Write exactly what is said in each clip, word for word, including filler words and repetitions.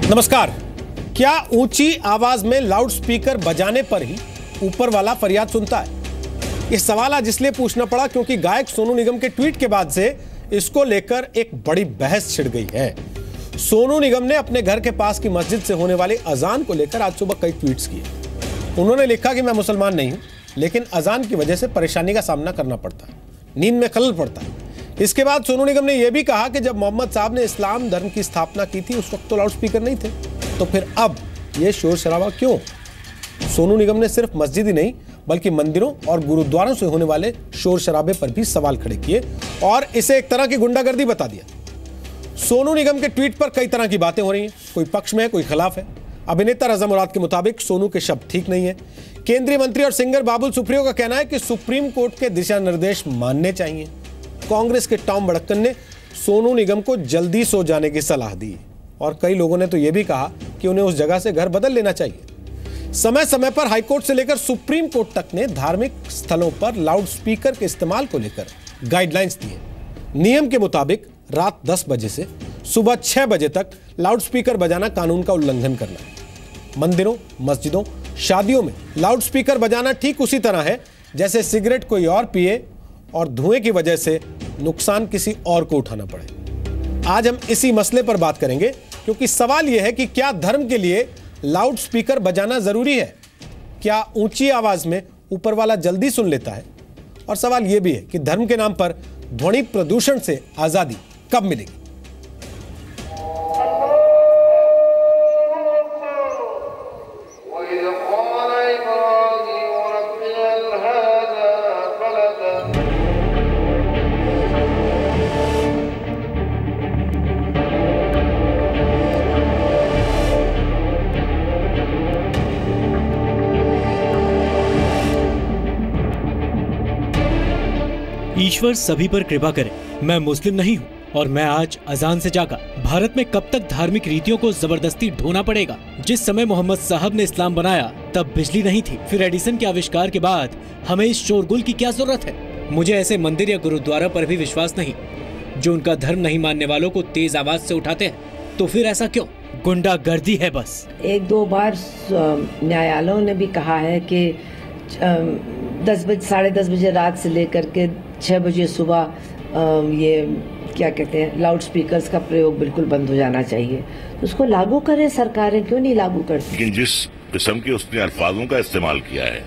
नमस्कार। क्या ऊंची आवाज में लाउड स्पीकर बजाने पर ही ऊपर वाला फरियाद सुनता है? यह सवाल आज इसलिए पूछना पड़ा क्योंकि गायक सोनू निगम के ट्वीट के बाद से इसको लेकर एक बड़ी बहस छिड़ गई है। सोनू निगम ने अपने घर के पास की मस्जिद से होने वाली अजान को लेकर आज सुबह कई ट्वीट्स किए। उन्होंने लिखा कि मैं मुसलमान नहीं हूं, लेकिन अजान की वजह से परेशानी का सामना करना पड़ता है, नींद में खलल पड़ता है। इसके बाद सोनू निगम ने यह भी कहा कि जब मोहम्मद साहब ने इस्लाम धर्म की स्थापना की थी उस वक्त तो लाउड स्पीकर नहीं थे, तो फिर अब यह शोर शराबा क्यों? सोनू निगम ने सिर्फ मस्जिद ही नहीं बल्कि मंदिरों और गुरुद्वारों से होने वाले शोर शराबे पर भी सवाल खड़े किए और इसे एक तरह की गुंडागर्दी बता दिया। सोनू निगम के ट्वीट पर कई तरह की बातें हो रही हैं, कोई पक्ष में है, कोई खिलाफ है। अभिनेता रज़ा मुराद के मुताबिक सोनू के शब्द ठीक नहीं है। केंद्रीय मंत्री और सिंगर बाबुल सुप्रियो का कहना है कि सुप्रीम कोर्ट के दिशा निर्देश मानने चाहिए। कांग्रेस के टॉम बड़क्कन ने सोनू निगम को जल्दी सो जाने की सलाह दी और कई लोगों ने तो यह भी कहा कि उन्हें उस जगह से घर बदल लेना चाहिए। समय समय पर हाईकोर्ट से लेकर सुप्रीम कोर्ट तक ने धार्मिक स्थलों पर लाउड स्पीकर के इस्तेमाल को लेकर गाइडलाइंस दी है। नियम के मुताबिक रात दस बजे से सुबह छह बजे तक लाउड स्पीकर बजाना कानून का उल्लंघन करना है। मंदिरों, मस्जिदों, शादियों में लाउड स्पीकर बजाना ठीक उसी तरह है जैसे सिगरेट कोई और पिए और धुएं की वजह से नुकसान किसी और को उठाना पड़े। आज हम इसी मसले पर बात करेंगे क्योंकि सवाल यह है कि क्या धर्म के लिए लाउड स्पीकर बजाना जरूरी है? क्या ऊंची आवाज में ऊपर वाला जल्दी सुन लेता है? और सवाल यह भी है कि धर्म के नाम पर ध्वनि प्रदूषण से आजादी कब मिलेगी? ईश्वर सभी पर कृपा करे। मैं मुस्लिम नहीं हूँ और मैं आज अजान से जागा। भारत में कब तक धार्मिक रीतियों को जबरदस्ती ढोना पड़ेगा? जिस समय मोहम्मद साहब ने इस्लाम बनाया तब बिजली नहीं थी। फिर एडिसन के आविष्कार के बाद हमें इस शोरगुल की क्या जरूरत है? मुझे ऐसे मंदिर या गुरुद्वारा पर भी विश्वास नहीं जो उनका धर्म नहीं मानने वालों को तेज आवाज से उठाते हैं। तो फिर ऐसा क्यों? गुंडागर्दी है बस। एक दो बार न्यायालयों ने भी कहा है कि दस बजे साढ़े दस बजे रात से लेकर के छः बजे सुबह ये क्या कहते हैं लाउड स्पीकर्स का प्रयोग बिल्कुल बंद हो जाना चाहिए। तो उसको लागू करें, सरकारें क्यों नहीं लागू करती? लेकिन जिस किस्म के उसने अल्फाजों का इस्तेमाल किया है,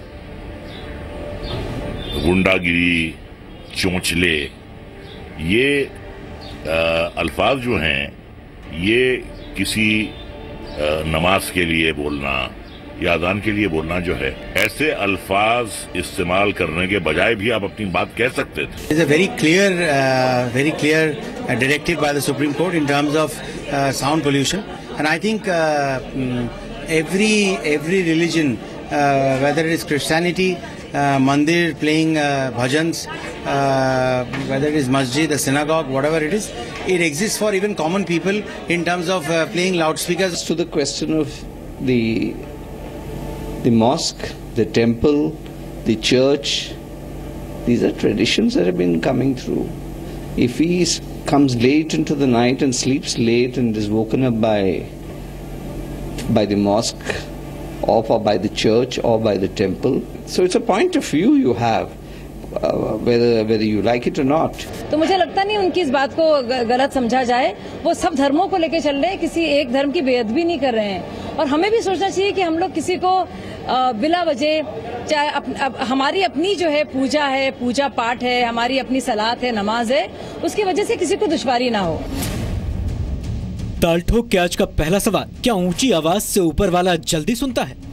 गुंडागिरी, चोंचले, ये आ, अल्फाज जो हैं ये किसी आ, नमाज के लिए बोलना या अजान के लिए बोलना जो है, ऐसे अल्फाज इस्तेमाल करने के बजाय भी आप अपनी बात कह सकते थे। It's a very clear, uh, very clear uh, directive by the Supreme Court in terms of uh, sound pollution, and I think uh, every every religion, uh, whether it is Christianity, uh, mandir playing uh, bhajans, uh, whether it is masjid, a synagogue, whatever it is, it exists for even common people in terms of uh, playing loudspeakers. To the question of the The mosque, the temple, the church, these are traditions that have been coming through. If he is, comes late into the night and sleeps late and is woken up by by the mosque or by the church or by the temple, so it's a point of view you have, uh, whether whether you like it or not. तो मुझे लगता नहीं उनकी इस बात को गलत समझा जाए। वो सब धर्मों को लेकर चल रहे हैं, किसी एक धर्म की बेअदबी नहीं कर रहे हैं। और हमें भी सोचना चाहिए कि हम लोग किसी को बिला वजह, चाहे अप, अप, हमारी अपनी जो है पूजा है, पूजा पाठ है, हमारी अपनी सलात है, नमाज है, उसकी वजह से किसी को दुश्वारी ना हो। ताल ठोक के आज का पहला सवाल, क्या ऊंची आवाज से ऊपर वाला जल्दी सुनता है?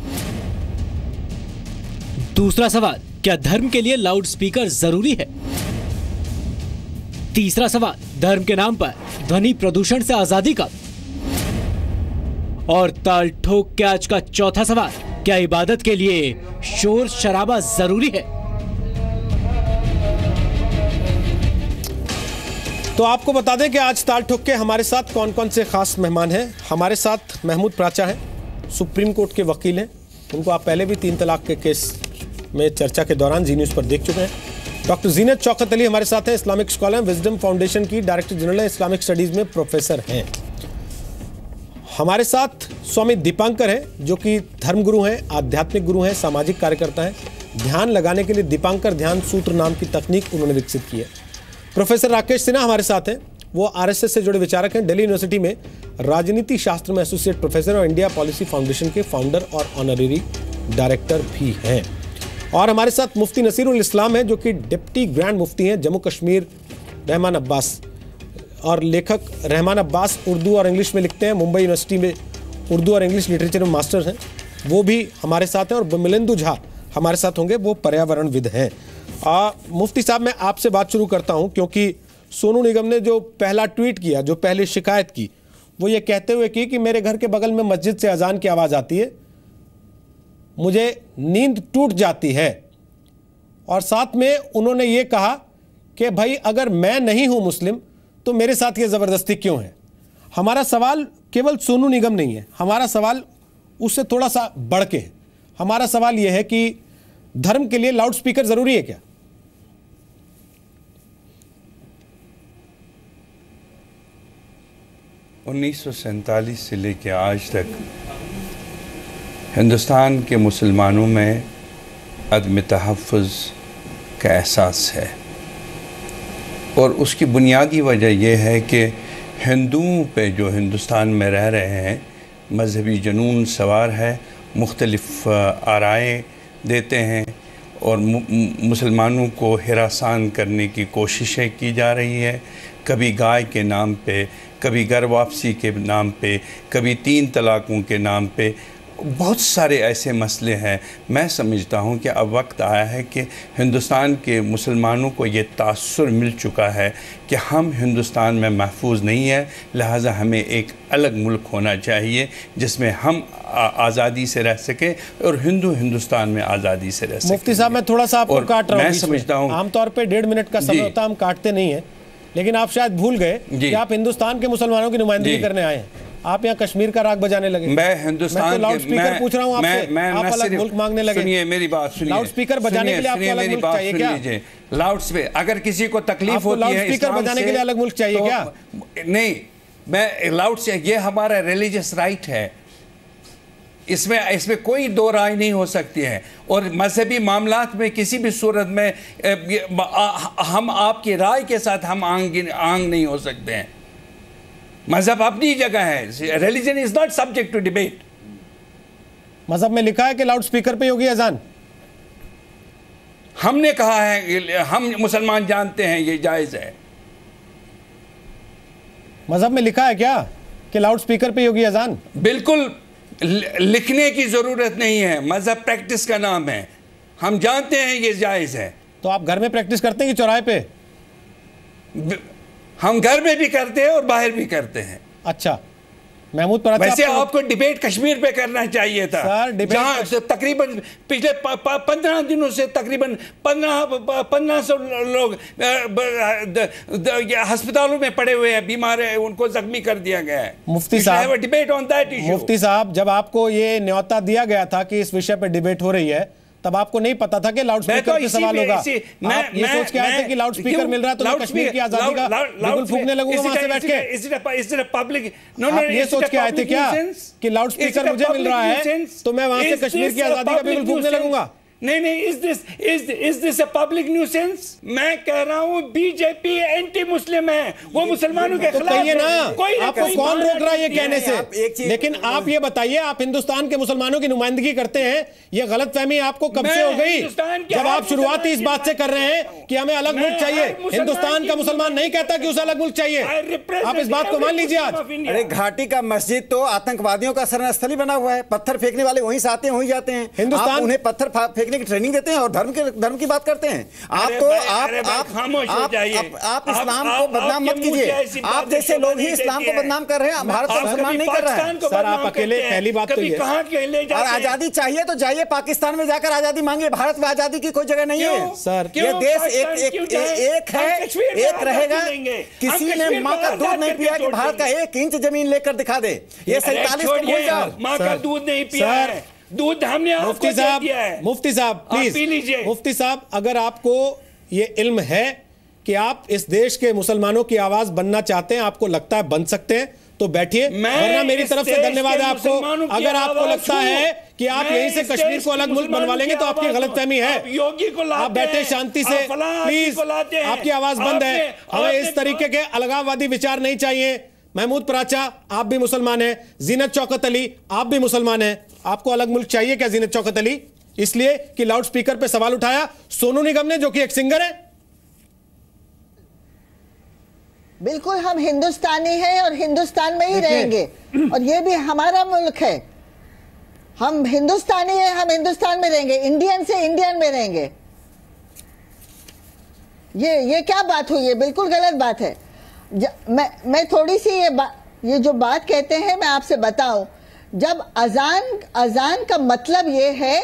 दूसरा सवाल, क्या धर्म के लिए लाउड स्पीकर जरूरी है? तीसरा सवाल, धर्म के नाम पर ध्वनि प्रदूषण से आजादी कब? और ताल ठोक के आज का चौथा सवाल, क्या इबादत के लिए शोर शराबा जरूरी है? तो आपको बता दें कि आज ताल ठोक के हमारे साथ कौन कौन से खास मेहमान हैं। हमारे साथ महमूद प्राचा हैं, सुप्रीम कोर्ट के वकील हैं। उनको आप पहले भी तीन तलाक के केस में चर्चा के दौरान जी न्यूज़ पर देख चुके हैं। डॉक्टर जीनत शौकत अली हमारे साथ हैं, इस्लामिक स्कॉलर, विजडम फाउंडेशन की डायरेक्टर जनरल है, इस्लामिक स्टडीज में प्रोफेसर हैं। हमारे साथ स्वामी दीपांकर हैं, जो कि धर्मगुरु हैं, आध्यात्मिक गुरु हैं, सामाजिक कार्यकर्ता हैं। ध्यान लगाने के लिए दीपांकर ध्यान सूत्र नाम की तकनीक उन्होंने विकसित की है। प्रोफेसर राकेश सिन्हा हमारे साथ हैं, वो आरएसएस से जुड़े विचारक हैं, दिल्ली यूनिवर्सिटी में राजनीति शास्त्र में एसोसिएट प्रोफेसर और इंडिया पॉलिसी फाउंडेशन के फाउंडर और ऑनरेरी डायरेक्टर भी हैं। और हमारे साथ मुफ्ती नसीरुल इस्लाम है, जो कि डिप्टी ग्रैंड मुफ्ती हैं जम्मू कश्मीर, रहमान अब्बास, और लेखक रहमान अब्बास उर्दू और इंग्लिश में लिखते हैं, मुंबई यूनिवर्सिटी में उर्दू और इंग्लिश लिटरेचर में मास्टर्स हैं, वो भी हमारे साथ हैं। और मिलिंदु झा हमारे साथ होंगे, वो पर्यावरणविद हैं। आ, मुफ्ती साहब, मैं आपसे बात शुरू करता हूं, क्योंकि सोनू निगम ने जो पहला ट्वीट किया, जो पहली शिकायत की, वो ये कहते हुए की कि मेरे घर के बगल में मस्जिद से अजान की आवाज़ आती है, मुझे नींद टूट जाती है। और साथ में उन्होंने ये कहा कि भाई अगर मैं नहीं हूं मुस्लिम तो मेरे साथ ये ज़बरदस्ती क्यों है। हमारा सवाल केवल सोनू निगम नहीं है, हमारा सवाल उससे थोड़ा सा बढ़ के है। हमारा सवाल यह है कि धर्म के लिए लाउड स्पीकर ज़रूरी है क्या? उन्नीस सौ सैंतालीस से लेकर आज तक हिंदुस्तान के मुसलमानों में अदम तहफ़्फ़ुज़ का एहसास है, और उसकी बुनियादी वजह यह है कि हिंदुओं पे जो हिंदुस्तान में रह रहे हैं मजहबी जुनून सवार है, मुख्तलिफ़ आराएँ देते हैं और मुसलमानों को हिरासान करने की कोशिशें की जा रही है। कभी गाय के नाम पे, कभी घर वापसी के नाम पे, कभी तीन तलाक़ों के नाम पे, बहुत सारे ऐसे मसले हैं। मैं समझता हूँ कि अब वक्त आया है कि हिंदुस्तान के मुसलमानों को ये तासुर मिल चुका है कि हम हिंदुस्तान में महफूज नहीं है, लिहाजा हमें एक अलग मुल्क होना चाहिए जिसमें हम आज़ादी से रह सकें और हिंदू हिंदुस्तान में आज़ादी से रह सकें। मुफ्ती साहब, मैं थोड़ा सा आपको काट रहा हूँ, मैं समझता हूँ आमतौर पर डेढ़ मिनट का समय होता है, हम काटते नहीं हैं, लेकिन आप शायद भूल गए कि आप हिंदुस्तान के मुसलमानों की नुमाइंदगी करने आए हैं। आप यहाँ कश्मीर का राग बजाने लगे। मैं हिंदुस्तान मैं तो लाउड स्पीकर पूछ रहा हूँ आपसे, मैं, मैं आप अलग मुल्क मांगने लगे। सुनिए मेरी बात, सुनिए। लाउड स्पीकर बजाने के लिए आपको अलग मुल्क चाहिए क्या? लाउड स्पीकर, अगर किसी को तकलीफ होती है, लाउड स्पीकर बजाने के लिए अलग मुल्क चाहिए क्या? नहीं, मैं लाउड से, ये हमारा रिलीजियस राइट है, इसमें इसमें कोई दो राय नहीं हो सकती है। और मजहबी मामलात में किसी भी सूरत में हम आपकी राय के साथ हम आंग आंग नहीं हो सकते हैं। मजहब अपनी जगह है, religion is not subject to debate. मजहब में लिखा है कि लाउड स्पीकर पे होगी अजान। हमने कहा है, हम मुसलमान जानते हैं ये जायज है। मजहब में लिखा है क्या कि लाउड स्पीकर पे होगी अजान? बिल्कुल लिखने की जरूरत नहीं है, मजहब प्रैक्टिस का नाम है, हम जानते हैं ये जायज है। तो आप घर में प्रैक्टिस करते हैं कि चौराहे पे? हम घर में भी करते हैं और बाहर भी करते हैं। अच्छा, महमूद पर वैसे आपको, आपको डिबेट कश्मीर पे करना चाहिए था, सर, जहां कश... तकरीबन पिछले पंद्रह दिनों से तकरीबन पंद्रह पंद्रह सौ लोग अस्पतालों में पड़े हुए हैं, बीमार है, उनको जख्मी कर दिया गया है। मुफ्ती साहब, डिबेट ऑन दैट इशू। मुफ्ती साहब, जब आपको ये न्योता दिया गया था कि इस विषय पर डिबेट हो रही है, तब आपको नहीं पता था कि लाउड स्पीकर पे सवाल होगा? आप ये सोच के आए थे कि लाउड स्पीकर मिल रहा है तो मैं कश्मीर की आजादी का बिल्कुल फूंकने लगूंगा वहां से बैठ के? पब्लिक आप ये सोच के आए थे क्या कि लाउड स्पीकर मुझे मिल रहा है तो मैं वहां से कश्मीर की आजादी का बिल्कुल फूंकने लगूंगा? नहीं नहीं, is this is is this a public nuisance? मैं कह रहा हूं बीजेपी एंटी मुस्लिम है, वो मुसलमानों के खिलाफ कहिए ना, कोई आपको कौन रोक रहा है ये कहने से? लेकिन आप ये बताइए, आप हिंदुस्तान के मुसलमानों की नुमाइंदगी करते हैं, ये गलतफहमी आपको कब से हो गई जब आप शुरुआती इस बात से कर रहे हैं कि हमें अलग मुल्क चाहिए? हिंदुस्तान का मुसलमान नहीं कहता कि उसे अलग मुल्क चाहिए, आप इस बात को मान लीजिए। आज अरे घाटी का मस्जिद तो आतंकवादियों का शरणस्थली बना हुआ है, पत्थर फेंकने वाले वहीं से आते हैं, वहीं जाते हैं। हिंदुस्तान उन्हें पत्थर फेंकने की ट्रेनिंग देते हैं और धर्म के धर्म की बात करते हैं। आप तो आप आप आप इस्लाम को बदनाम मत कीजिए। आप जैसे लोग ही इस्लाम को बदनाम कर रहे हैं, भारत को मुसलमान नहीं कर रहे हैं। सर, आप अकेले, पहली बात तो ये, और आजादी चाहिए तो जाइए पाकिस्तान में जाकर आजादी मांगिए, भारत में आजादी की कोई जगह नहीं है सर। ये देश एक एक एक है, एक रहेगा। किसी ने माँ का दूध नहीं पिया कि भारत का एक इंच जमीन लेकर दिखा दे। ये सैतालीस माँ का दूध नहीं पिया है, दूध हमने मुफ्ती साहब, मुफ्ती साहब प्लीज, मुफ्ती साहब, अगर आपको ये इल्म है कि आप इस देश के मुसलमानों की आवाज बनना चाहते हैं, आपको लगता है बन सकते हैं, तो बैठिए, वरना मेरी तरफ से धन्यवाद है आपको। अगर आपको लगता है कि आप यहीं से कश्मीर को अलग मुल्क बनवा लेंगे तो आपकी गलतफहमी है। योगी को लाते, आप बैठे शांति से, प्लीज। आपकी आवाज बंद है, हमें इस तरीके के अलगाववादी विचार नहीं चाहिए। महमूद पराचा, आप भी मुसलमान हैं। जीनत शौकत अली, आप भी मुसलमान हैं। आपको अलग मुल्क चाहिए क्या जीनत शौकत अली? इसलिए कि लाउड स्पीकर पे सवाल उठाया सोनू निगम ने, जो कि एक सिंगर है। बिल्कुल, हम हिंदुस्तानी हैं और हिंदुस्तान में ही रहेंगे, और ये भी हमारा मुल्क है। हम हिंदुस्तानी हैं, हम हिंदुस्तान में रहेंगे, इंडियन से इंडियन में रहेंगे। ये ये क्या बात हुई? ये बिल्कुल गलत बात है। मैं मैं थोड़ी सी ये ये जो बात कहते हैं मैं आपसे बताऊं। जब अजान अजान का मतलब ये है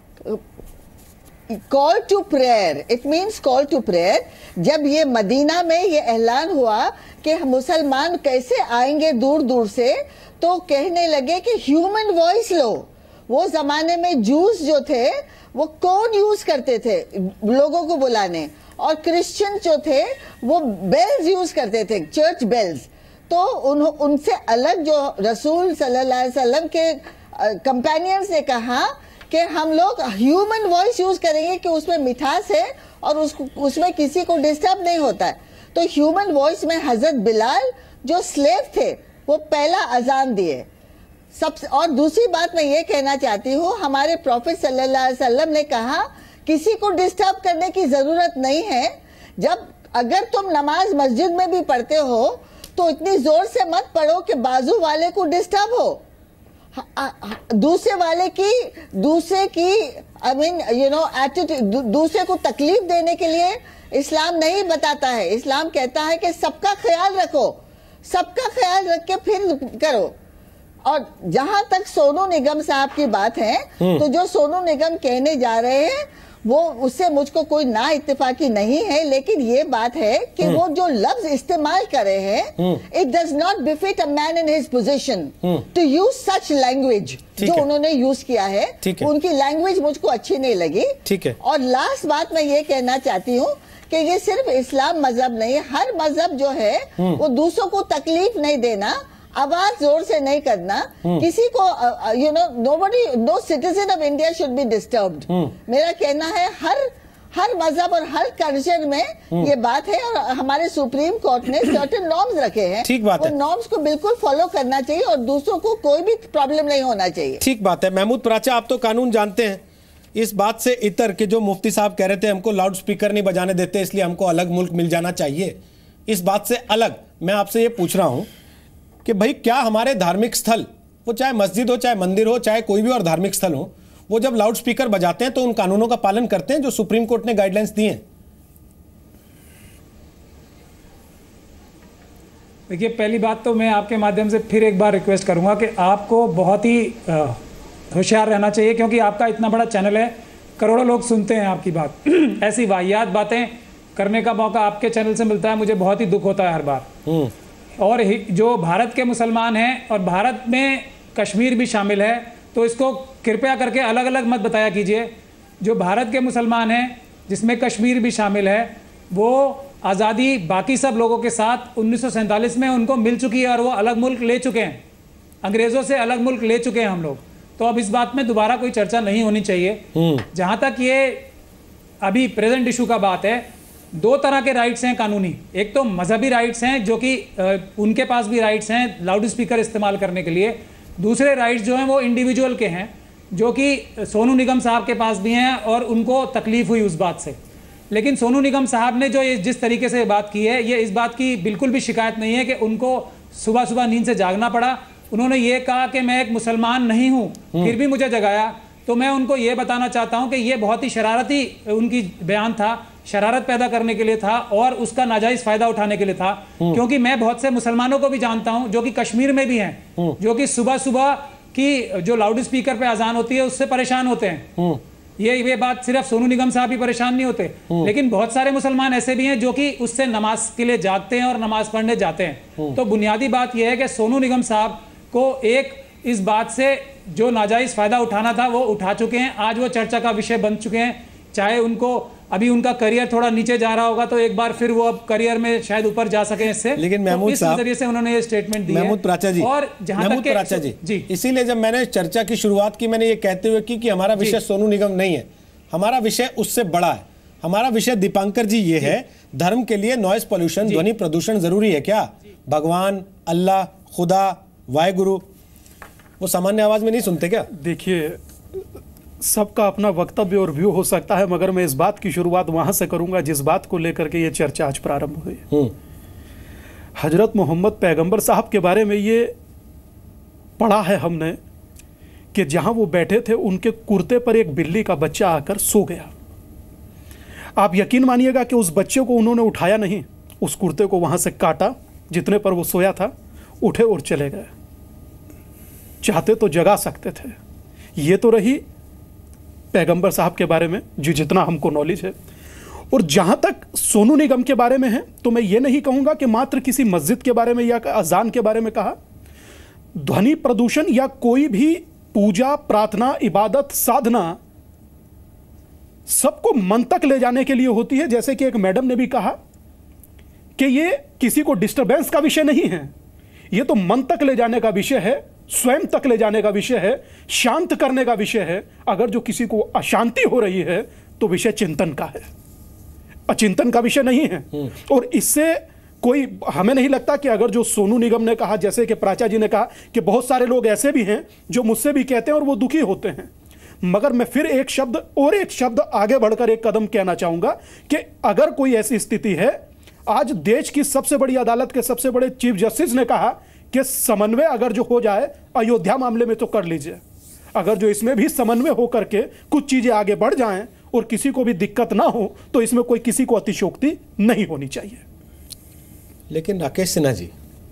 call to prayer, it means call to prayer. जब ये मदीना में ये ऐलान हुआ कि मुसलमान कैसे आएंगे दूर दूर से, तो कहने लगे कि ह्यूमन वॉइस लो। वो जमाने में जूस जो थे वो कौन यूज करते थे लोगों को बुलाने, और क्रिश्चियन जो थे वो बेल्स यूज करते थे, चर्च बेल्स। तो उन उनसे अलग जो रसूल सल्लल्लाहु अलैहि वसल्लम के कंपेनियंस ने कहा कि हम लोग ह्यूमन वॉइस यूज करेंगे कि उसमें मिठास है और उस, उसमें किसी को डिस्टर्ब नहीं होता है। तो ह्यूमन वॉइस में हजरत बिलाल जो स्लेव थे वो पहला अजान दिए सबसे। और दूसरी बात मैं ये कहना चाहती हूँ, हमारे प्रॉफेट सल्लल्लाहु अलैहि वसल्लम ने कहा किसी को डिस्टर्ब करने की जरूरत नहीं है। जब अगर तुम नमाज मस्जिद में भी पढ़ते हो तो इतनी जोर से मत पढ़ो कि बाजू वाले को डिस्टर्ब हो, दूसरे वाले की दूसरे की I mean you know attitude, दूसरे को तकलीफ देने के लिए इस्लाम नहीं बताता है। इस्लाम कहता है कि सबका ख्याल रखो, सबका ख्याल रख के फिर करो। और जहां तक सोनू निगम साहब की बात है, तो जो सोनू निगम कहने जा रहे हैं वो उससे मुझको कोई ना इत्तेफाकी नहीं है, लेकिन ये बात है कि वो जो लफ्ज इस्तेमाल कर रहे हैं, it does not befit a man in his position to use such language जो उन्होंने यूज किया है। उनकी लैंग्वेज मुझको अच्छी नहीं लगी। ठीक है। और लास्ट बात मैं ये कहना चाहती हूँ कि ये सिर्फ इस्लाम मजहब नहीं, हर मजहब जो है वो दूसरों को तकलीफ नहीं देना, आवाज जोर से नहीं करना, किसी को you know nobody no citizen of India should be disturbed. मेरा कहना है हर हर मजहब और हर कल्चर में ये बात है, और हमारे सुप्रीम कोर्ट ने सर्टेन नॉर्म्स रखे हैं। ठीक बात है, नॉर्म्स को बिल्कुल फॉलो करना चाहिए और दूसरों को कोई भी प्रॉब्लम नहीं होना चाहिए। ठीक बात है। महमूद पराचा, आप तो कानून जानते हैं। इस बात से इतर के जो मुफ्ती साहब कह रहे थे हमको लाउड स्पीकर नहीं बजाने देते इसलिए हमको अलग मुल्क मिल जाना चाहिए, इस बात से अलग मैं आपसे ये पूछ रहा हूं कि भाई क्या हमारे धार्मिक स्थल, वो चाहे मस्जिद हो, चाहे मंदिर हो, चाहे कोई भी और धार्मिक स्थल हो, वो जब लाउड स्पीकर बजाते हैं तो उन कानूनों का पालन करते हैं जो सुप्रीम कोर्ट ने गाइडलाइंस दी हैं? देखिए, पहली बात तो मैं आपके माध्यम से फिर एक बार रिक्वेस्ट करूंगा कि आपको बहुत ही होशियार रहना चाहिए, क्योंकि आपका इतना बड़ा चैनल है, करोड़ों लोग सुनते हैं आपकी बात। ऐसी वाहियात बातें करने का मौका आपके चैनल से मिलता है, मुझे बहुत ही दुख होता है हर बार। और जो भारत के मुसलमान हैं और भारत में कश्मीर भी शामिल है, तो इसको कृपया करके अलग अलग मत बताया कीजिए। जो भारत के मुसलमान हैं जिसमें कश्मीर भी शामिल है, वो आज़ादी बाकी सब लोगों के साथ उन्नीस सौ सैंतालीस में उनको मिल चुकी है और वो अलग मुल्क ले चुके हैं, अंग्रेज़ों से अलग मुल्क ले चुके हैं हम लोग। तो अब इस बात में दोबारा कोई चर्चा नहीं होनी चाहिए। जहाँ तक ये अभी प्रेजेंट इशू का बात है, दो तरह के राइट्स हैं कानूनी। एक तो मजहबी राइट्स हैं जो कि उनके पास भी राइट्स हैं लाउड स्पीकर इस्तेमाल करने के लिए। दूसरे राइट्स जो हैं वो इंडिविजुअल के हैं, जो कि सोनू निगम साहब के पास भी हैं और उनको तकलीफ हुई उस बात से। लेकिन सोनू निगम साहब ने जो ये जिस तरीके से बात की है, ये इस बात की बिल्कुल भी शिकायत नहीं है कि उनको सुबह सुबह नींद से जागना पड़ा। उन्होंने ये कहा कि मैं एक मुसलमान नहीं हूँ फिर भी मुझे जगाया। तो मैं उनको ये बताना चाहता हूँ कि ये बहुत ही शरारती उनकी बयान था, शरारत पैदा करने के लिए था और उसका नाजायज फायदा उठाने के लिए था। क्योंकि मैं बहुत से मुसलमानों को भी जानता हूं जो कि कश्मीर में भी हैं, जो कि सुबह सुबह की जो लाउड स्पीकर पे अजान होती है उससे परेशान होते हैं। ये ये बात सिर्फ सोनू निगम साहब ही परेशान नहीं होते, लेकिन बहुत सारे मुसलमान ऐसे भी हैं जो कि उससे नमाज के लिए जागते हैं और नमाज पढ़ने जाते हैं। तो बुनियादी बात यह है कि सोनू निगम साहब को एक इस बात से जो नाजायज फायदा उठाना था वो उठा चुके हैं, आज वो चर्चा का विषय बन चुके हैं। चाहे उनको अभी उनका करियर थोड़ा नीचे जा रहा होगा तो एक बार फिर वो अब करियर में शायद ऊपर जा सके इससे। लेकिन महमूद तो साहब, इस नजरिए से उन्होंने ये स्टेटमेंट दी महमूद प्राचा जी, और जहां तक प्राचा जी, जी इसीलिए जब मैंने चर्चा की शुरुआत की मैंने ये कहते हुए की कि हमारा विषय सोनू निगम नहीं है, हमारा विषय उससे बड़ा है। हमारा विषय दीपांकर जी ये है, धर्म के लिए नॉइज पॉल्यूशन, ध्वनि प्रदूषण जरूरी है क्या? भगवान, अल्लाह, खुदा, वाहेगुरु वो सामान्य आवाज में नहीं सुनते क्या? देखिए, सबका अपना वक्तव्य और व्यू हो सकता है, मगर मैं इस बात की शुरुआत वहां से करूंगा जिस बात को लेकर के ये चर्चा आज प्रारंभ हुई। हजरत मोहम्मद पैगंबर साहब के बारे में ये पढ़ा है हमने कि जहां वो बैठे थे उनके कुर्ते पर एक बिल्ली का बच्चा आकर सो गया। आप यकीन मानिएगा कि उस बच्चे को उन्होंने उठाया नहीं, उस कुर्ते को वहां से काटा जितने पर वो सोया था, उठे और चले गए। चाहते तो जगा सकते थे। ये तो रही पैगंबर साहब के बारे में जो जितना हमको नॉलेज है। और जहां तक सोनू निगम के बारे में है तो मैं ये नहीं कहूंगा कि मात्र किसी मस्जिद के बारे में या अजान के बारे में कहा। ध्वनि प्रदूषण या कोई भी पूजा, प्रार्थना, इबादत, साधना सबको मन तक ले जाने के लिए होती है। जैसे कि एक मैडम ने भी कहा कि ये किसी को डिस्टरबेंस का विषय नहीं है, ये तो मन तक ले जाने का विषय है, स्वयं तक ले जाने का विषय है, शांत करने का विषय है। अगर जो किसी को अशांति हो रही है तो विषय चिंतन का है, अचिंतन का विषय नहीं है। और इससे कोई, हमें नहीं लगता कि अगर जो सोनू निगम ने कहा, जैसे कि प्राचा जी ने कहा कि बहुत सारे लोग ऐसे भी हैं जो मुझसे भी कहते हैं और वो दुखी होते हैं, मगर मैं फिर एक शब्द और एक शब्द आगे बढ़कर एक कदम कहना चाहूंगा कि अगर कोई ऐसी स्थिति है, आज देश की सबसे बड़ी अदालत के सबसे बड़े चीफ जस्टिस ने कहा कि समन्वय अगर जो हो जाए अयोध्या मामले में तो कर लीजिए, अगर जो इसमें भी समन्वय हो करके कुछ चीजें आगे बढ़ जाएं और किसी को भी दिक्कत ना हो तो इसमें कोई किसी को अतिशयोक्ति नहीं होनी चाहिए। लेकिन राकेश सिन्हा जी,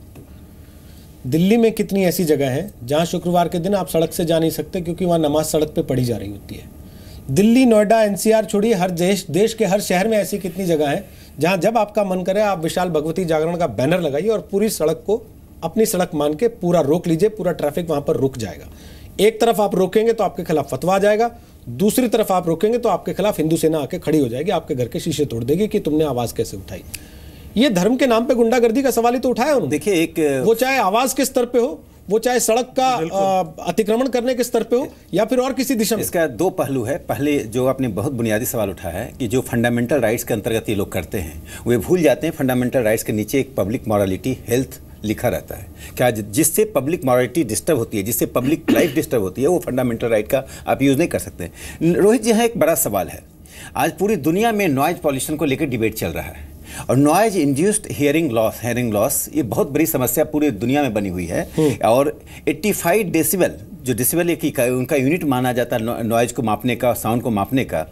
दिल्ली में कितनी ऐसी जगह हैं जहां शुक्रवार के दिन आप सड़क से जा नहीं सकते क्योंकि वहां नमाज सड़क पे पढ़ी जा रही होती है। दिल्ली, नोएडा, एनसीआर छोड़िए, हर देश देश के हर शहर में ऐसी कितनी जगह है जहां जब आपका मन करे आप विशाल भगवती जागरण का बैनर लगाइए और पूरी सड़क को अपनी सड़क मान के पूरा रोक लीजिए, पूरा ट्रैफिक वहां पर रुक जाएगा। एक तरफ आप रोकेंगे तो आपके खिलाफ फतवा आ जाएगा, दूसरी तरफ आप रोकेंगे तो आपके खिलाफ हिंदू सेना आके खड़ी हो जाएगी, आपके घर के शीशे तोड़ देगी कि तुमने आवाज कैसे उठाई। ये धर्म के नाम पे गुंडागर्दी का सवाल ही तो उठाया उन्होंने। देखिए, एक वो चाहे आवाज के स्तर पे हो, वो चाहे सड़क का अतिक्रमण करने के स्तर पे हो या फिर और किसी दिशा में। इसका दो पहलू है। पहले जो आपने बहुत बुनियादी सवाल उठाया है कि जो फंडामेंटल राइट्स के अंतर्गत ये लोग करते हैं, वे भूल जाते हैं फंडामेंटल राइट्स के नीचे एक पब्लिक मॉरलिटी, हेल्थ लिखा रहता है। क्या जिससे पब्लिक मॉरलिटी डिस्टर्ब होती है, जिससे पब्लिक लाइफ डिस्टर्ब होती है, वो फंडामेंटल राइट का आप यूज़ नहीं कर सकते। रोहित जी, यहाँ एक बड़ा सवाल है। आज पूरी दुनिया में नॉइज पॉल्यूशन को लेकर डिबेट चल रहा है और noise induced hearing loss hearing loss ये बहुत बड़ी समस्या पूरी दुनिया में बनी हुई है। और पचासी डेसिबल, जो डेसिबल एक उनका यूनिट माना जाता है नॉइज को मापने का, साउंड को मापने का,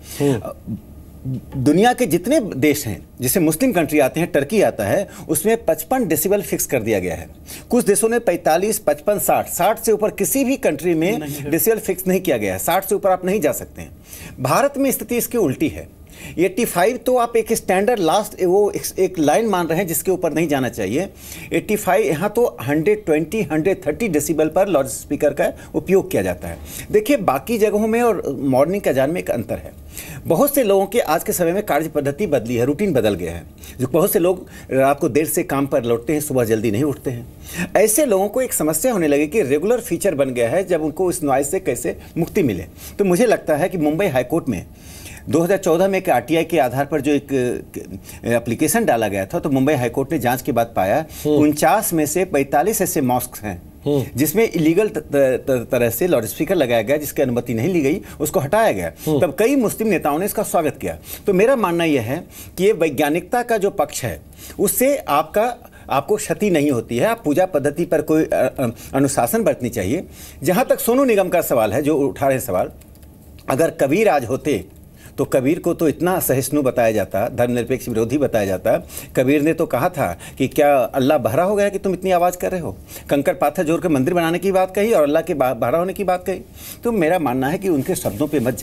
दुनिया के जितने देश हैं, जिसे मुस्लिम कंट्री आते हैं, टर्की आता है, उसमें पचपन डेसिबल फिक्स कर दिया गया है। कुछ देशों में पैंतालीस, पचपन, साठ, साठ से ऊपर किसी भी कंट्री में डेसिबल फिक्स नहीं किया गया है। साठ से ऊपर आप नहीं जा सकते हैं। भारत में स्थिति इसकी उल्टी है। पचासी तो आप एक स्टैंडर्ड लास्ट वो एक, एक लाइन मान रहे हैं जिसके ऊपर नहीं जाना चाहिए। पचासी यहाँ तो एक सौ बीस, एक सौ तीस डेसिबल पर लाउड स्पीकर का उपयोग किया जाता है। देखिए, बाकी जगहों में और मॉर्निंग के अजान में एक अंतर है। बहुत से लोगों के आज के समय में कार्य पद्धति बदली है, रूटीन बदल गया है। जो बहुत से लोग रात को देर से काम पर लौटते हैं, सुबह जल्दी नहीं उठते हैं। ऐसे लोगों को एक समस्या होने लगी कि रेगुलर फीचर बन गया है जब उनको इस नॉइज से कैसे मुक्ति मिले। तो मुझे लगता है कि मुंबई हाईकोर्ट में दो हज़ार चौदह में एक आरटीआई के आधार पर जो एक एप्लीकेशन डाला गया था, तो मुंबई हाईकोर्ट ने जांच के बाद पाया उनचास में से पैंतालीस ऐसे मॉस्क हैं जिसमें इलीगल तरह से लाउड स्पीकर लगाया गया, जिसकी अनुमति नहीं ली गई, उसको हटाया गया। तब कई मुस्लिम नेताओं ने इसका स्वागत किया। तो मेरा मानना यह है कि ये वैज्ञानिकता का जो पक्ष है उससे आपका आपको क्षति नहीं होती है। आप पूजा पद्धति पर कोई अनुशासन बरतनी चाहिए। जहाँ तक सोनू निगम का सवाल है, जो उठा रहे सवाल, अगर कबीर आज होते तो कबीर को तो इतना सहिष्णु बताया जाता, धर्मनिरपेक्ष विरोधी बताया जाता। कबीर ने तो कहा था कि क्या अल्लाह बहरा हो गया कि तुम इतनी आवाज़ कर रहे हो। कंकर पाथर जोड़ के मंदिर बनाने की बात कही और अल्लाह के बहरा होने की बात कही। तो मेरा मानना है कि उनके शब्दों पे मत जाइए।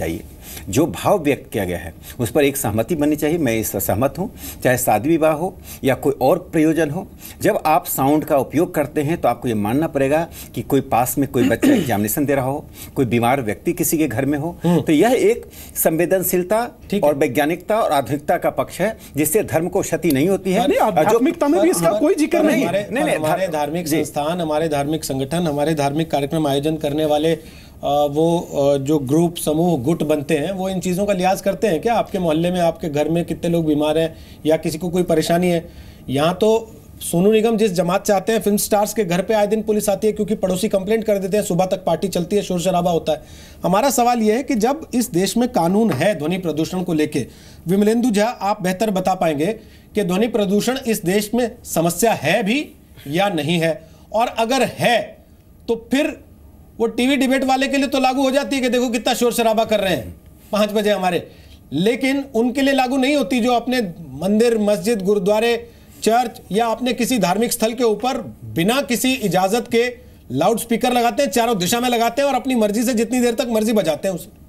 जो भाव व्यक्त किया गया है उस पर एक सहमति बननी चाहिए। मैं इस सहमत हूँ, चाहे शादी विवाह हो या कोई और प्रयोजन हो। जब आप साउंड का उपयोग करते हैं तो आपको ये मानना पड़ेगा कि कोई पास में कोई बच्चा एग्जामिनेशन दे रहा हो, कोई बीमार व्यक्ति किसी के घर में हो, तो यह एक संवेदनशीलता और वैज्ञानिकता और आधुनिकता का पक्ष है जिससे धर्म को क्षति नहीं होती है। आध्यात्मिकता में भी इसका कोई जिक्र नहीं है। हमारे धार्मिक संस्थान, हमारे धार्मिक संगठन, हमारे धार्मिक कार्यक्रम आयोजन करने वाले वो जो ग्रुप, समूह, गुट बनते हैं, वो इन चीज़ों का लिहाज करते हैं क्या? आपके मोहल्ले में, आपके घर में कितने लोग बीमार हैं या किसी को कोई परेशानी है? यहाँ तो सोनू निगम जिस जमात से आते हैं, फिल्म स्टार्स के घर पे आए दिन पुलिस आती है क्योंकि पड़ोसी कंप्लेंट कर देते हैं, सुबह तक पार्टी चलती है, शोर शराबा होता है। हमारा सवाल यह है कि जब इस देश में कानून है ध्वनि प्रदूषण को लेके, विमलेंदु झा आप बेहतर बता पाएंगे कि ध्वनि प्रदूषण इस देश में समस्या है भी या नहीं है, और अगर है तो फिर वो टीवी डिबेट वाले के लिए तो लागू हो जाती है कि देखो कितना शोर शराबा कर रहे हैं पांच बजे हमारे, लेकिन उनके लिए लागू नहीं होती जो अपने मंदिर, मस्जिद, गुरुद्वारे, चर्च या अपने किसी धार्मिक स्थल के ऊपर बिना किसी इजाजत के लाउड स्पीकर लगाते हैं, चारों दिशा में लगाते हैं और अपनी मर्जी से जितनी देर तक मर्जी बजाते हैं उसे।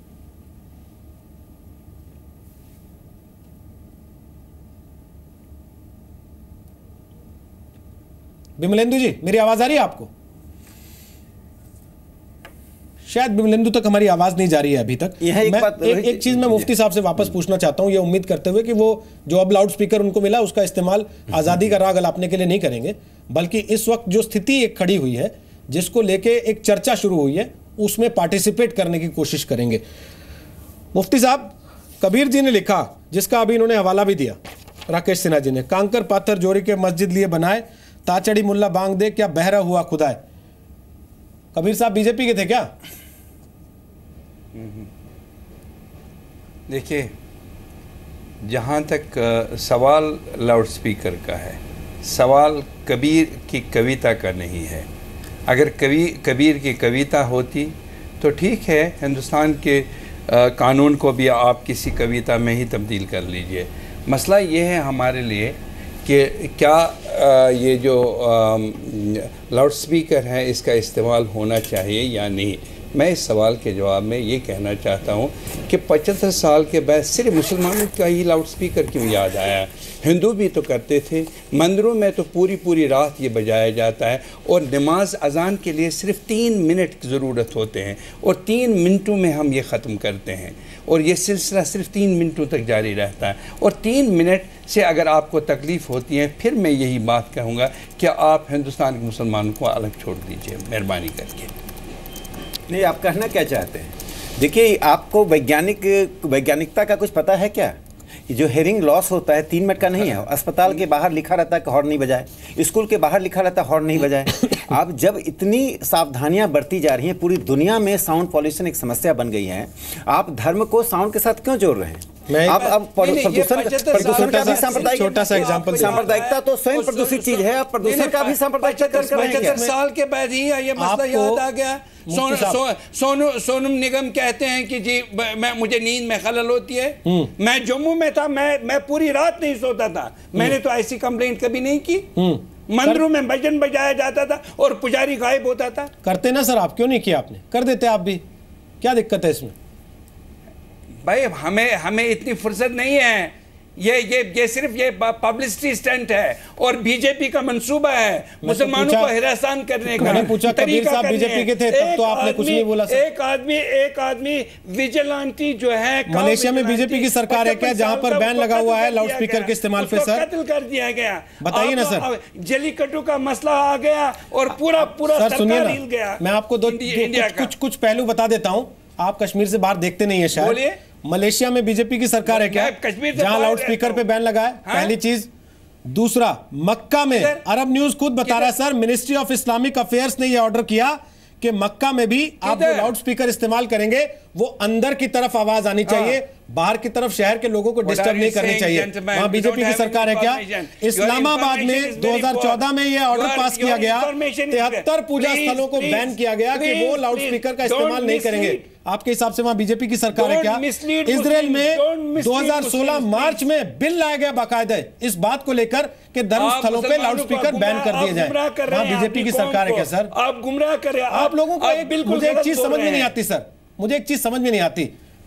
विमलेंदु जी, मेरी आवाज आ रही है आपको? शायद विमलेंदु तक हमारी आवाज नहीं जा रही है अभी तक। यह एक मैं बात, एक, एक चीज मैं मुफ्ती साहब से वापस पूछना चाहता हूं, ये उम्मीद करते हुए कि वो जो अब लाउड स्पीकर उनको मिला उसका इस्तेमाल आजादी का राग अलापने के लिए नहीं करेंगे, बल्कि इस वक्त जो स्थिति एक खड़ी हुई है जिसको लेके एक चर्चा शुरू हुई है उसमें पार्टिसिपेट करने की कोशिश करेंगे। मुफ्ती साहब, कबीर जी ने लिखा, जिसका अभी इन्होंने हवाला भी दिया, राकेश सिन्हा जी ने, कांकर पाथर जोरी के मस्जिद लिए बनाए, ताचड़ी मुल्ला बांग दे, क्या बहरा हुआ खुदा है। कबीर साहब बीजेपी के थे क्या? देखिए, जहाँ तक सवाल लाउड स्पीकर का है, सवाल कबीर की कविता का नहीं है। अगर कवि कबीर की कविता होती तो ठीक है, हिंदुस्तान के आ, कानून को भी आप किसी कविता में ही तब्दील कर लीजिए। मसला ये है हमारे लिए कि क्या आ, ये जो लाउड स्पीकर है इसका इस्तेमाल होना चाहिए या नहीं। मैं इस सवाल के जवाब में ये कहना चाहता हूँ कि पचहत्तर साल के बाद सिर्फ मुसलमानों का ही लाउड स्पीकर क्यों याद आया? हिंदू भी तो करते थे, मंदिरों में तो पूरी पूरी रात ये बजाया जाता है, और नमाज अजान के लिए सिर्फ तीन मिनट की ज़रूरत होते हैं और तीन मिनटों में हम ये ख़त्म करते हैं, और ये सिलसिला सिर्फ तीन मिनटों तक जारी रहता है। और तीन मिनट से अगर आपको तकलीफ़ होती है, फिर मैं यही बात कहूँगा कि आप हिंदुस्तान के मुसलमानों को अलग छोड़ दीजिए मेहरबानी करके। नहीं, आप कहना क्या चाहते हैं? देखिए, आपको वैज्ञानिक वैज्ञानिकता का कुछ पता है क्या? जो हेयरिंग लॉस होता है तीन मिनट का नहीं है। अस्पताल के बाहर लिखा रहता है कि हॉर्न नहीं बजाए, स्कूल के बाहर लिखा रहता है हॉर्न नहीं बजाए। आप जब इतनी सावधानियां बरती जा रही हैं, पूरी दुनिया में साउंड पॉल्यूशन एक समस्या बन गई है, आप धर्म को साउंड के साथ क्यों जोड़ रहे हैं? अब अब प्रदूषण प्रदूषण का भी सांप्रदायिक, छोटा सा एग्जांपल, सांप्रदायिकता तो स्वयं प्रदूषित चीज है, आप प्रदूषण का भी सांप्रदायिक कर रहे हैं। पचहत्तर साल के बाद ही ये मसला याद आ गया। सोनू सो, सोनू सोनू निगम कहते हैं कि जी मैं मुझे नींद में खलल होती है। मैं जम्मू में था, मैं मैं पूरी रात नहीं सोता था, मैंने तो ऐसी कंप्लेंट कभी नहीं की। मंदिरों में भजन बजाया जाता था और पुजारी गायब होता था। करते ना सर, आप क्यों नहीं किया? आपने कर देते आप भी, क्या दिक्कत है इसमें? भाई हमें हमें इतनी फुर्सत नहीं है। ये ये ये सिर्फ ये पब्लिसिटी स्टंट है और बीजेपी का मंसूबा है मुसलमानों को हिरासान करने का। मैंने पूछा कबीर साहब बीजेपी के थे तब तो आपने कुछ नहीं बोला सर। एक आदमी एक आदमी विजिलेंटी जो है, मलेशिया में बीजेपी की सरकार है क्या जहां पर बैन लगा हुआ है लाउड स्पीकर के इस्तेमाल पे? सर कत्ल कर दिया गया। बताइए ना सर। जलीकट्टू का मसला आ गया और पूरा पूरा सर सुनिए हिल गया। मैं आपको दो कुछ कुछ पहलू बता देता हूँ। आप कश्मीर से बाहर देखते नहीं है शायद। मलेशिया में बीजेपी की सरकार है क्या जहां लाउड स्पीकर पे बैन लगा है? पहली चीज। दूसरा, मक्का में अरब न्यूज खुद बता रहा है sir, ministry of Islamic affairs ने यह ऑर्डर किया कि मक्का में भी आप जो लाउड स्पीकर इस्तेमाल करेंगे वो अंदर की तरफ आवाज आनी चाहिए, बाहर की तरफ शहर के लोगों को डिस्टर्ब नहीं करनी चाहिए। वहां बीजेपी की सरकार है क्या? इस्लामाबाद में दो हज़ार चौदह में यह ऑर्डर पास किया गया, तिहत्तर पूजा स्थलों को बैन किया गया कि वो लाउड स्पीकर का इस्तेमाल नहीं करेंगे। आपके हिसाब से वहां बीजेपी की सरकार है क्या? इजराइल में दो हज़ार सोलह मार्च में बिल लाया गया बाकायदा इस बात को लेकर कि धर्म स्थलों पे लाउड स्पीकर बैन कर दिए जाए। वहां बीजेपी की सरकार है क्या सर? आप गुमराह कर रहे हैं। आप लोगों को मुझे एक चीज समझ में नहीं आती सर, मुझे एक चीज समझ में नहीं आती।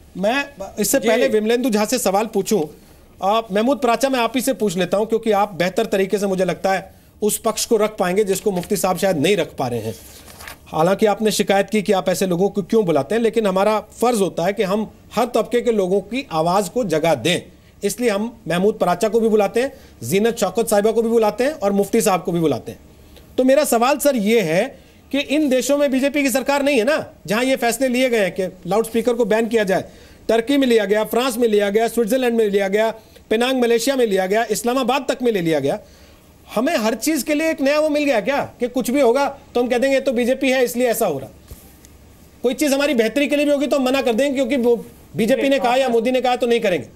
मैं इससे पहले विमलेंदु झा से सवाल पूछूं, महमूद पराचा मैं आप ही से पूछ लेता हूं, क्योंकि आप बेहतर तरीके से मुझे लगता है उस पक्ष को रख पाएंगे जिसको मुफ्ती साहब शायद नहीं रख पा रहे हैं। हालांकि आपने शिकायत की कि आप ऐसे लोगों को क्यों बुलाते हैं, लेकिन हमारा फर्ज होता है कि हम हर तबके के लोगों की आवाज को जगह दें, इसलिए हम महमूद पराचा को भी बुलाते हैं, जीनत शौकत साहिबा को भी बुलाते हैं और मुफ्ती साहब को भी बुलाते हैं। तो मेरा सवाल सर ये है कि इन देशों में बीजेपी की सरकार नहीं है ना, जहां ये फैसले लिए गए हैं कि लाउडस्पीकर को बैन किया जाए। टर्की में लिया गया, फ्रांस में लिया गया, स्विट्जरलैंड में लिया गया, पेनांग मलेशिया में लिया गया, इस्लामाबाद तक में ले लिया गया। हमें हर चीज के लिए एक नया वो मिल गया क्या कि कुछ भी होगा तो हम कह देंगे तो बीजेपी है इसलिए ऐसा हो रहा। कोई चीज हमारी बेहतरी के लिए भी होगी तो हम मना कर देंगे क्योंकि वो बीजेपी ने कहा या मोदी ने कहा तो नहीं करेंगे।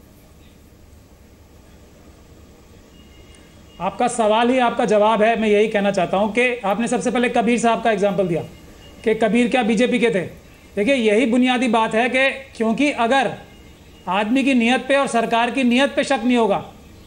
आपका सवाल ही आपका जवाब है। मैं यही कहना चाहता हूं कि आपने सबसे पहले कबीर साहब का एग्जाम्पल दिया कि कबीर क्या बीजेपी के थे। देखिए यही बुनियादी बात है कि क्योंकि अगर आदमी की नीयत पे और सरकार की नीयत पे शक नहीं होगा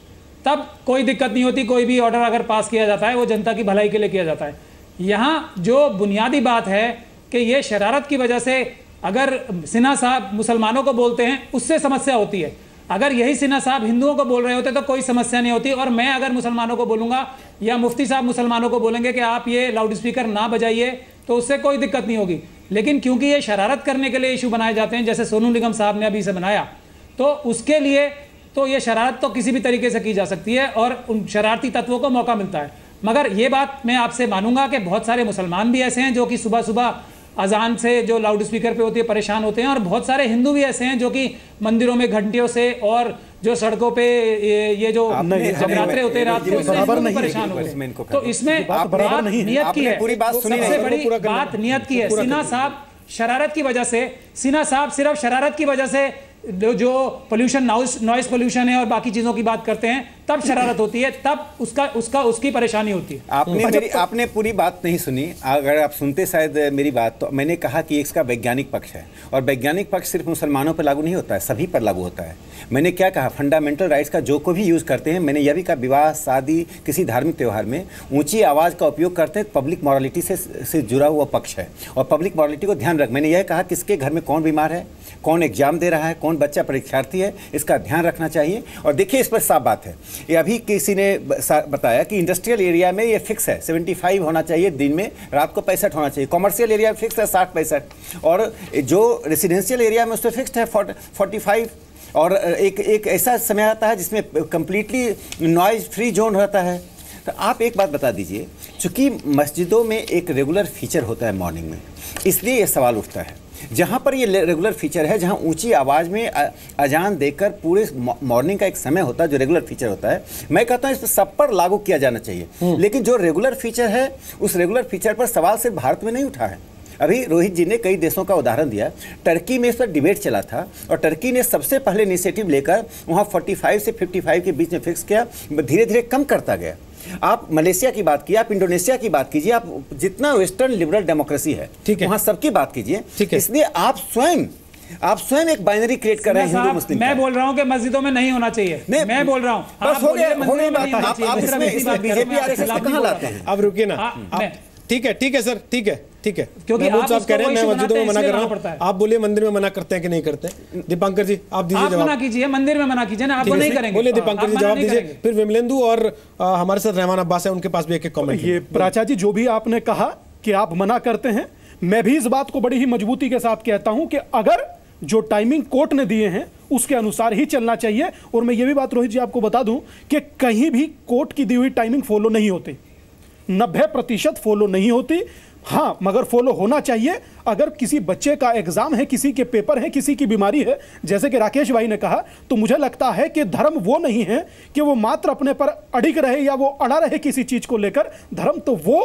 तब कोई दिक्कत नहीं होती। कोई भी ऑर्डर अगर पास किया जाता है वो जनता की भलाई के लिए किया जाता है। यहाँ जो बुनियादी बात है कि ये शरारत की वजह से अगर सिन्हा साहब मुसलमानों को बोलते हैं उससे समस्या होती है। अगर यही सिन्हा साहब हिंदुओं को बोल रहे होते तो कोई समस्या नहीं होती। और मैं अगर मुसलमानों को बोलूँगा या मुफ्ती साहब मुसलमानों को बोलेंगे कि आप ये लाउड स्पीकर ना बजाइए तो उससे कोई दिक्कत नहीं होगी। लेकिन क्योंकि ये शरारत करने के लिए इशू बनाए जाते हैं, जैसे सोनू निगम साहब ने अभी इसे बनाया, तो उसके लिए तो ये शरारत तो किसी भी तरीके से की जा सकती है और उन शरारती तत्वों को मौका मिलता है। मगर ये बात मैं आपसे मानूंगा कि बहुत सारे मुसलमान भी ऐसे हैं जो कि सुबह सुबह अजान से जो लाउड स्पीकर पे होती है परेशान होते हैं, और बहुत सारे हिंदू भी ऐसे हैं जो कि मंदिरों में घंटियों से और जो सड़कों पे ये, ये जो जगराते होते हैं रात को परेशान होते हैं। तो इसमें बात नियत की है, सबसे बड़ी बात नियत की है। सिन्हा साहब शरारत की वजह से सिन्हा साहब सिर्फ शरारत की वजह से जो पोल्यूशन नॉइस पोल्यूशन है और बाकी चीजों की बात करते हैं तब शरारत होती है, तब उसका उसका उसकी परेशानी होती है। आपने मेरी आपने पूरी बात नहीं सुनी। अगर आप सुनते शायद मेरी बात, तो मैंने कहा कि इसका वैज्ञानिक पक्ष है और वैज्ञानिक पक्ष सिर्फ मुसलमानों पर लागू नहीं होता है, सभी पर लागू होता है। मैंने क्या कहा, फंडामेंटल राइट्स का जो को भी यूज़ करते हैं, मैंने यह भी कहा विवाह शादी किसी धार्मिक त्यौहार में ऊंची आवाज़ का उपयोग करते हैं, पब्लिक मॉरलिटी से से जुड़ा हुआ पक्ष है और पब्लिक मॉरलिटी को ध्यान रख। मैंने यह कहा किसके घर में कौन बीमार है, कौन एग्जाम दे रहा है, कौन बच्चा परीक्षार्थी है, इसका ध्यान रखना चाहिए। और देखिए इस पर साफ बात है, ये अभी किसी ने बताया कि इंडस्ट्रियल एरिया में ये फिक्स है पचहत्तर होना चाहिए दिन में, रात को पैंसठ होना चाहिए। कॉमर्शियल एरिया में फिक्स है साठ पैंसठ, और जो रेसिडेंशियल एरिया में उस पर फिक्स्ड है फोर्टी फाइव। और एक एक ऐसा समय आता है जिसमें कम्प्लीटली नॉइज फ्री जोन रहता है। तो आप एक बात बता दीजिए, चूँकि मस्जिदों में एक रेगुलर फीचर होता है मॉर्निंग में, इसलिए ये सवाल उठता है। जहाँ पर ये रेगुलर फीचर है, जहाँ ऊंची आवाज़ में अजान देकर पूरे मॉर्निंग का एक समय होता है जो रेगुलर फीचर होता है, मैं कहता हूँ इस पर सब पर लागू किया जाना चाहिए। लेकिन जो रेगुलर फीचर है उस रेगुलर फीचर पर सवाल सिर्फ भारत में नहीं उठा है। अभी रोहित जी ने कई देशों का उदाहरण दिया, टर्की में इस पर डिबेट चला था और टर्की ने सबसे पहले इनिशिएटिव लेकर वहाँ पैंतालीस से पचपन के बीच में फिक्स किया, धीरे धीरे कम करता गया। आप मलेशिया की बात कीजिए, आप इंडोनेशिया की बात कीजिए, आप जितना वेस्टर्न लिबरल डेमोक्रेसी है वहाँ सबकी बात कीजिए। इसलिए आप स्वयं आप स्वयं एक बाइनरी क्रिएट कर रहे हैं हिंदू मुस्लिम। मैं बोल रहा हूँ कि मस्जिदों में नहीं होना चाहिए, मैं बोल रहा हूँ बस हो गया हो गई बात। आप आप इसमें बीजेपी आरएसएस को कहाँ लाते हैं? अब रुकिए ना, ठीक है ठीक है सर, ठीक है ठीक है, क्योंकि आप साहब कह रहे हैं मैं मस्जिदों में मना कर रहा हूँ, आप बोलिए मंदिर में मना करते हैं कि नहीं करते? दीपांकर जी आप दीजिए जवाब। मना कीजिए, मंदिर में मना कीजिए ना, आप नहीं करेंगे। बोलिए दीपांकर जी जवाब दीजिए, फिर विमलेंदु और हमारे साथ रहमान अब्बास है, उनके पास भी एक एक कमेंट। ये प्राचा जी जो भी आपने कहा कि आप मना करते हैं, मैं भी इस बात को बड़ी ही मजबूती के साथ कहता हूं कि अगर जो टाइमिंग कोर्ट ने दिए हैं उसके अनुसार ही चलना चाहिए। और मैं ये भी बात रोहित जी आपको बता दूं कि कहीं भी कोर्ट की दी हुई टाइमिंग फॉलो नहीं होती, नब्बे प्रतिशत फॉलो नहीं होती। हाँ, मगर फॉलो होना चाहिए। अगर किसी बच्चे का एग्जाम है, किसी के पेपर है, किसी की बीमारी है, जैसे कि राकेश भाई ने कहा, तो मुझे लगता है कि धर्म वो नहीं है कि वो मात्र अपने पर अड़िग रहे या वो अड़ा रहे किसी चीज को लेकर। धर्म तो वो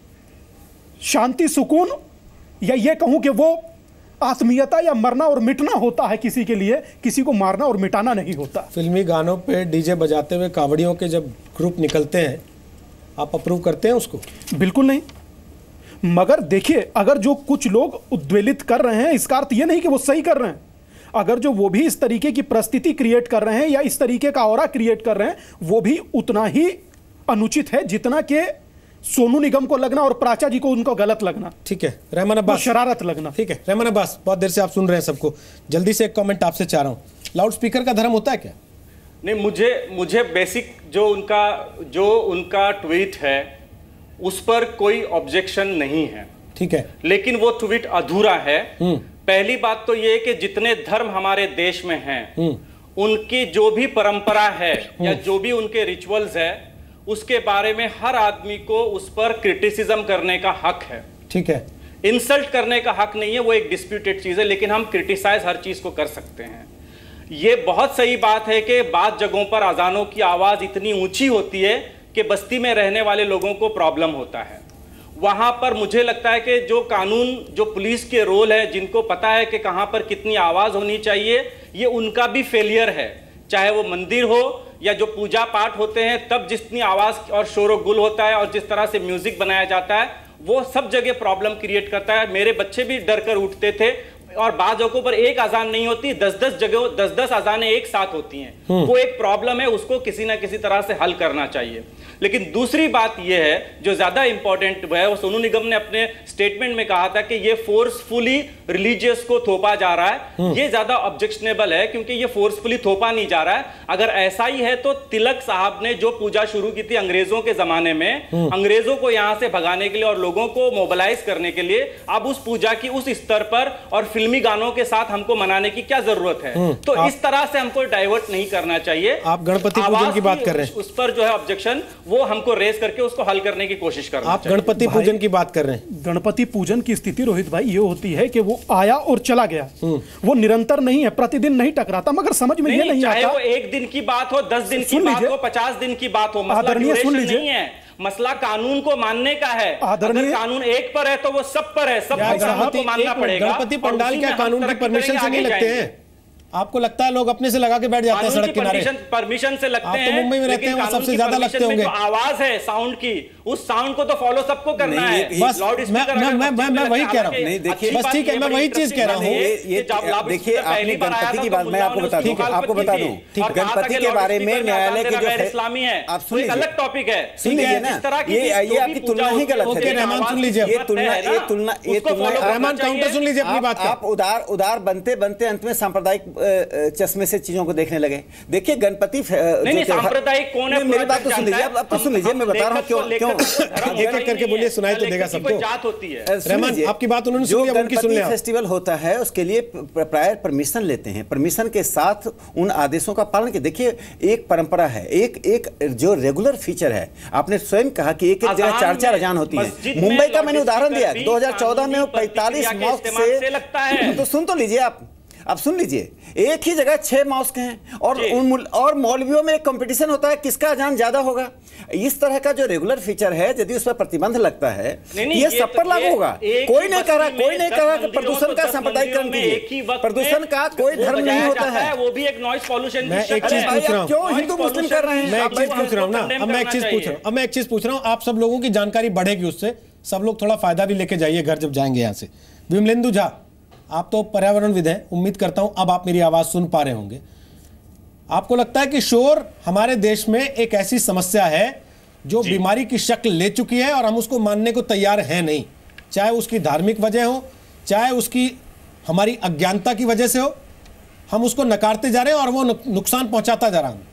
शांति, सुकून, या ये कहूं कि वो आत्मीयता या मरना और मिटना होता है किसी के लिए, किसी को मारना और मिटाना नहीं होता। फिल्मी गानों पे डीजे बजाते हुए कावड़ियों के जब ग्रुप निकलते हैं, आप अप्रूव करते हैं उसको? बिल्कुल नहीं। मगर देखिए, अगर जो कुछ लोग उद्वेलित कर रहे हैं, इसका अर्थ ये नहीं कि वो सही कर रहे हैं। अगर जो वो भी इस तरीके की परिस्थिति क्रिएट कर रहे हैं या इस तरीके का ऑरा क्रिएट कर रहे हैं, वो भी उतना ही अनुचित है जितना कि सोनू निगम को लगना और प्राचा जी को उनको गलत लगना। ठीक है रहमान अब्बास, शरारत लगना। ठीक है रहमान अब्बास, बहुत देर से आप सुन रहे हैं सबको, जल्दी से एक कमेंट आपसे चाह रहा हूं, लाउड स्पीकर का धर्म होता है क्या? नहीं, मुझे मुझे बेसिक जो उनका जो उनका ट्वीट है उस पर कोई ऑब्जेक्शन नहीं है, ठीक है, लेकिन वो ट्वीट अधूरा है। पहली बात तो ये कि जितने धर्म हमारे देश में हैं उनकी जो भी परंपरा है या जो भी उनके रिचुअल्स है उसके बारे में हर आदमी को उस पर क्रिटिसिज्म करने का हक है, ठीक है, इंसल्ट करने का हक नहीं है, वो एक डिस्प्यूटेड चीज है, लेकिन हम क्रिटिसाइज हर चीज को कर सकते हैं। ये बहुत सही बात है कि बाद जगहों पर अजानों की आवाज इतनी ऊंची होती है कि बस्ती में रहने वाले लोगों को प्रॉब्लम होता है। वहां पर मुझे लगता है कि जो कानून, जो पुलिस के रोल है, जिनको पता है कि कहां पर कितनी आवाज होनी चाहिए, ये उनका भी फेलियर है। चाहे वो मंदिर हो या जो पूजा पाठ होते हैं तब जितनी आवाज और शोर गुल होता है और जिस तरह से म्यूजिक बनाया जाता है वो सब जगह प्रॉब्लम क्रिएट करता है। मेरे बच्चे भी डर कर उठते थे और बाद जगहों पर एक अजान नहीं होती, दस दस जगह दस दस अजानें एक साथ होती हैं। वो एक प्रॉब्लम है, उसको किसी ना किसी तरह से हल करना चाहिए। लेकिन दूसरी बात यह है जो ज्यादा इंपॉर्टेंट है, वो सोनू निगम ने अपने स्टेटमेंट में कहा था कि ये फोर्सफुली रिलीजियस को थोपा जा रहा है। ये ज्यादा ऑब्जेक्शनेबल है क्योंकि ये फोर्सफुली थोपा नहीं जा रहा है। अगर ऐसा ही है तो तिलक साहब ने जो पूजा शुरू की थी अंग्रेजों के जमाने में, अंग्रेजों को यहां से भगाने के लिए और लोगों को मोबिलाइज करने के लिए, अब उस पूजा की उस स्तर पर और फिल्मी गानों के साथ हमको मनाने की क्या जरूरत है? तो इस तरह से हमको डाइवर्ट नहीं करना चाहिए। आप गणपति पूजन की बात कर रहे हैं, उस पर जो है ऑब्जेक्शन वो हमको रेस करके उसको हल करने की कोशिश करना आप गणपति पूजन की बात कर रहे हैं। गणपति पूजन की स्थिति रोहित भाई ये होती है कि वो आया और चला गया, वो निरंतर नहीं है, प्रतिदिन नहीं टकराता। मगर समझ में ये नहीं, नहीं आता, चाहे वो एक दिन की बात हो, दस दिन की बात हो, पचास दिन की बात हो, मसला ड्यूरेशन नहीं है, मसला कानून को मानने का है। अगर कानून एक पर है तो वो सब पर है, सब को मानना पड़ेगा। गणपति पंडाल क्या कानून की परमिशन से नहीं लगते हैं? आपको लगता है लोग अपने से लगा के बैठ जाते हैं सड़क किनारे? परमिशन से लगते हैं। तो मुंबई में रहते हैं, वहां सबसे ज्यादा लगते होंगे। आवाज है साउंड की, उस साउंड को तो फॉलो सबको करना है। बस मैं मैं मैं मैं वही कह रहा हूँ। नहीं देखिए, बस ठीक है, मैं वही चीज कह रहा हूँ। ये देखिए, आपने गणपति की बात मैं आपको बता दूं, आपको बता दूं, गणपति के बारे में न्यायालय के जो इस्लामी है, आप सुन लीजिए, अलग टॉपिक है। सुन लीजिए ना, ये ये आपकी तुलना ही गलत है। रहमान सुन लीजिए, ये तुलना ये तुलना ये तुलना रहमान काउंटर सुन लीजिए अपनी बात का। आप उदार उदार बनते बनते अंत में सांप्रदायिक चश्मे से चीजों को देखने लगे। देखिए गणपति नहीं, सांप्रदायिक कौन है? मेरी बात तो सुन लीजिए, अब तो सुन लीजिए, मैं बता रहा हूँ क्यों क्यों एक एक करके बोलिए, सुनाई तो देगा सबको। जात होती है रहमान, आपकी बात उन्होंने सुन लिया, उनकी सुन लिया। फेस्टिवल होता है उसके लिए प्रायर परमिशन लेते हैं, परमिशन के साथ उन आदेशों का पालन। देखिए एक परंपरा है, एक एक जो रेगुलर फीचर है। आपने स्वयं कहा कि एक एक जगह चार चार अजान होती है। मुंबई का मैंने उदाहरण दिया, दो हजार चौदह में पैंतालीस मॉस्क से लगता है। तो सुन तो लीजिए आप आप सुन लीजिए, एक ही जगह छह मॉस्क हैं और उन और मौलवियों में एक कंपटीशन होता है किसका अजान ज्यादा होगा। इस तरह का जो रेगुलर फीचर है, यदि उस पर प्रतिबंध लगता है, ये सब पर लागू होगा। कोई नहीं कह रहा कोई नहीं कह रहा कि प्रदूषण का सांप्रदायिकरण कीजिए। प्रदूषण का कोई धर्म नहीं होता है, वो भी एक नॉइज पॉल्यूशन। मैं एक चीज पूछ रहा हूँ, क्यों हिंदू मुस्लिम कर रहे हैं? मैं एक चीज पूछ रहा हूँ ना, अब मैं एक चीज पूछ रहा हूँ अब मैं एक चीज पूछ रहा हूँ आप सब लोगों की जानकारी बढ़ेगी उससे, सब लोग थोड़ा फायदा भी लेके जाइए घर जब जाएंगे यहाँ से। विमलेंदु झा, आप तो पर्यावरणविद हैं, उम्मीद करता हूं अब आप मेरी आवाज सुन पा रहे होंगे। आपको लगता है कि शोर हमारे देश में एक ऐसी समस्या है जो बीमारी की शक्ल ले चुकी है और हम उसको मानने को तैयार हैं नहीं, चाहे उसकी धार्मिक वजह हो, चाहे उसकी हमारी अज्ञानता की वजह से हो, हम उसको नकारते जा रहे हैं और वो नुकसान पहुंचाता जा रहा है।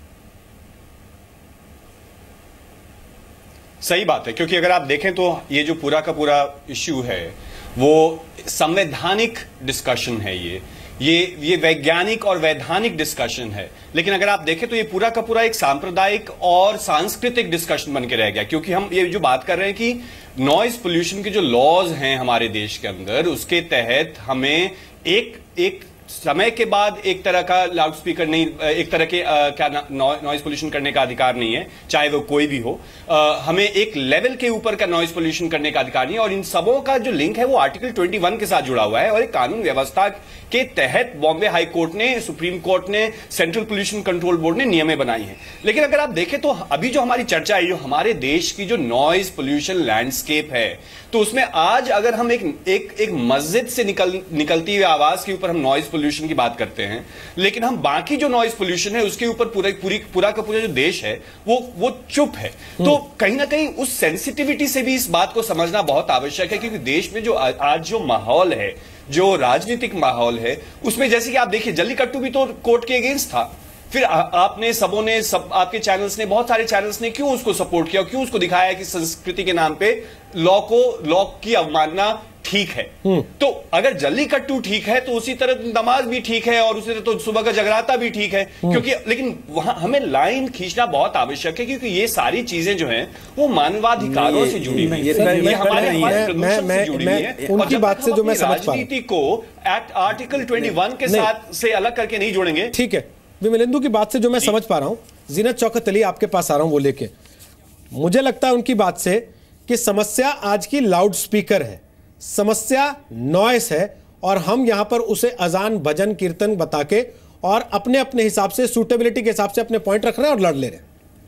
सही बात है, क्योंकि अगर आप देखें तो ये जो पूरा का पूरा इश्यू है वो संवैधानिक डिस्कशन है, ये ये ये वैज्ञानिक और वैधानिक डिस्कशन है। लेकिन अगर आप देखें तो ये पूरा का पूरा एक सांप्रदायिक और सांस्कृतिक डिस्कशन बन के रह गया, क्योंकि हम ये जो बात कर रहे हैं कि नॉइज पोल्यूशन के जो लॉज हैं हमारे देश के अंदर, उसके तहत हमें एक एक समय के बाद एक तरह का लाउड स्पीकर नहीं, एक तरह के आ, क्या नॉइज पोल्यूशन करने का अधिकार नहीं है, चाहे वो कोई भी हो। आ, हमें एक लेवल के ऊपर का नॉइज पोल्यूशन करने का अधिकार नहीं है। और इन सबों का जो लिंक है वो आर्टिकल इक्कीस के साथ जुड़ा हुआ है और एक कानून व्यवस्था के तहत बॉम्बे हाई कोर्ट ने, सुप्रीम कोर्ट ने, सेंट्रल पोल्यूशन कंट्रोल बोर्ड ने नियमें बनाई हैं। लेकिन अगर आप देखें तो अभी जो हमारी चर्चा है, जो हमारे देश की जो नॉइज पोल्यूशन लैंडस्केप है, तो उसमें आज अगर हम एक एक एक मस्जिद से निकल निकलती हुई आवाज के ऊपर हम नॉइज पोल्यूशन की बात करते हैं, लेकिन हम बाकी जो नॉइज पोल्यूशन है उसके ऊपर पूरा पूरी पूरा का पूरा जो देश है वो वो चुप है। तो कहीं ना कहीं उस सेंसिटिविटी से भी इस बात को समझना बहुत आवश्यक है, क्योंकि देश में जो आज जो माहौल है, जो राजनीतिक माहौल है, उसमें जैसे कि आप देखिए जल्लीकट्टू भी तो कोर्ट के अगेंस्ट था, फिर आ, आपने सबों ने सब आपके चैनल्स ने बहुत सारे चैनल्स ने क्यों उसको सपोर्ट किया, क्यों उसको दिखाया कि संस्कृति के नाम पे लॉ को लॉ की अवमानना ठीक है। तो अगर जल्लीकट्टू ठीक है तो उसी तरह नमाज भी ठीक है और उसी तरह तो सुबह का जगराता भी ठीक है, क्योंकि लेकिन वहां हमें लाइन खींचना बहुत आवश्यक है, क्योंकि ये सारी चीजें जो हैं वो मानवाधिकारों से जुड़ी हुई है, ये हमारे हमारे प्रदूषण से जुड़ी हुई है। उनकी बात से जो मैं समझ पा रहा हूं, राजनीति को एक्ट आर्टिकल इक्कीस के साथ से अलग करके नहीं जोड़ेंगे। ठीक है, विमलेंदु की बात से जो मैं समझ पा रहा हूं, जीनत शौकत अली आपके पास आ रहा हूं वो लेके, मुझे लगता है उनकी बात से कि समस्या आज की लाउड स्पीकर है, समस्या नॉइस है, और हम यहां पर उसे अजान भजन कीर्तन बता के और अपने अपने हिसाब से सूटेबिलिटी के हिसाब से अपने पॉइंट रख रहे हैं और लड़ ले रहे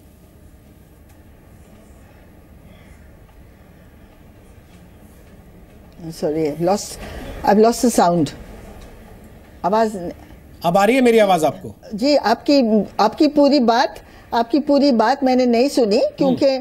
हैं। Sorry, lost I lost the sound. आवाज अब आ रही है मेरी आवाज आपको? जी, आपकी आपकी पूरी बात आपकी पूरी बात मैंने नहीं सुनी, क्योंकि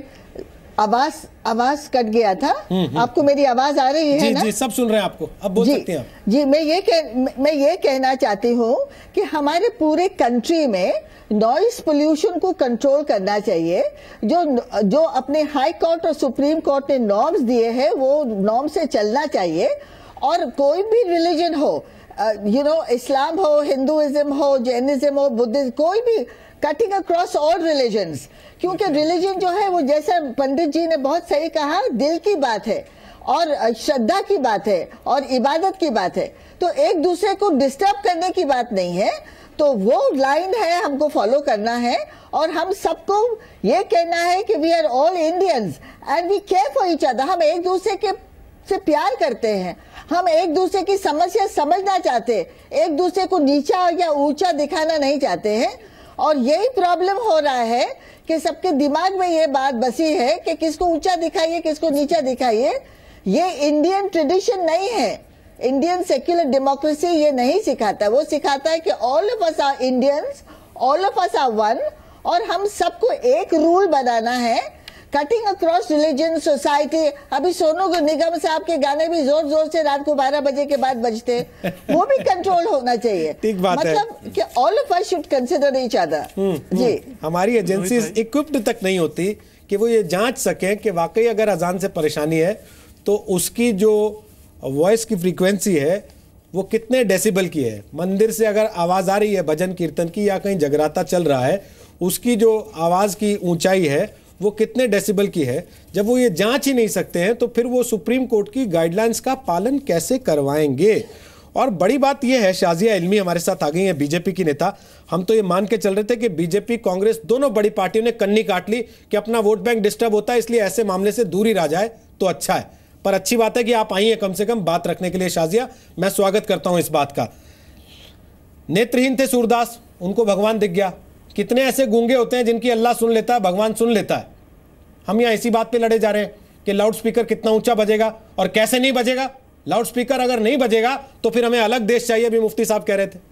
आवाज आवाज कट गया था। आपको मेरी आवाज आ रही है जी, ना? जी, सब सुन रहे हैं आपको, अब बोल जी, सकते हैं आप। जी, मैं ये कह, मैं ये कहना चाहती हूँ कि हमारे पूरे कंट्री में नॉइस पोल्यूशन को कंट्रोल करना चाहिए। जो जो अपने हाई कोर्ट और सुप्रीम कोर्ट ने नॉर्म्स दिए हैं वो नॉर्म से चलना चाहिए। और कोई भी रिलीजन हो, यू नो इस्लाम हो, हिंदुइज्म हो, जैनिज्म हो, बुद्धिज्म, कोई भी, कटिंग अक्रॉस ऑल रिलीजन्स, क्योंकि रिलीजन जो है वो जैसा पंडित जी ने बहुत सही कहा, दिल की बात है और श्रद्धा की बात है और इबादत की बात है, तो एक दूसरे को डिस्टर्ब करने की बात नहीं है। तो वो लाइन है, हमको फॉलो करना है और हम सबको ये कहना है कि we are all Indians and we care for each other. हम एक दूसरे के से प्यार करते हैं, हम एक दूसरे की समस्या समझना चाहते हैं, एक दूसरे को नीचा या ऊंचा दिखाना नहीं चाहते हैं। और यही प्रॉब्लम हो रहा है कि सबके दिमाग में ये बात बसी है कि किसको ऊंचा दिखाइए, किसको नीचा दिखाइए। ये इंडियन ट्रेडिशन नहीं है, इंडियन सेक्युलर डेमोक्रेसी ये नहीं सिखाता। वो सिखाता है कि all of us are Indians, all of us are one, और हम सबको एक रूल बनाना है, कटिंग अक्रॉस रिलीजन, सोसाइटी। अभी सोनू निगम साहब के गाने भी जोर जोर से रात को बारह बजे के बाद बजते, वो भी कंट्रोल होना चाहिए। ठीक बात मतलब है कि all of us should consider each other. जी, हमारी एजेंसीज इक्विप्ड तक नहीं होती कि वो ये जांच सकें कि वाकई अगर अजान से परेशानी है तो उसकी जो वॉइस की फ्रीक्वेंसी है वो कितने डेसिबल की है। मंदिर से अगर आवाज आ रही है भजन कीर्तन की या कहीं जगराता चल रहा है, उसकी जो आवाज की ऊंचाई है वो कितने डेसिबल की है। जब वो ये जांच ही नहीं सकते हैं तो फिर वो सुप्रीम कोर्ट की गाइडलाइंस का पालन कैसे करवाएंगे। और बड़ी बात यह है, शाजिया इल्मी हमारे साथ आ गई है, बीजेपी की नेता। हम तो ये मान के चल रहे थे कि बीजेपी कांग्रेस दोनों बड़ी पार्टियों ने कन्नी काट ली कि अपना वोट बैंक डिस्टर्ब होता है, इसलिए ऐसे मामले से दूर ही रह जाए तो अच्छा है। पर अच्छी बात है कि आप आई हैं कम से कम बात रखने के लिए। शाजिया, मैं स्वागत करता हूं इस बात का। नेत्रहीन थे सूरदास, उनको भगवान दिख गया। कितने ऐसे गूंगे होते हैं जिनकी अल्लाह सुन लेता है, भगवान सुन लेता है। हम यहां इसी बात पे लड़े जा रहे हैं कि लाउड स्पीकर कितना ऊंचा बजेगा और कैसे नहीं बजेगा। लाउड स्पीकर अगर नहीं बजेगा तो फिर हमें अलग देश चाहिए, भी मुफ्ती साहब कह रहे थे।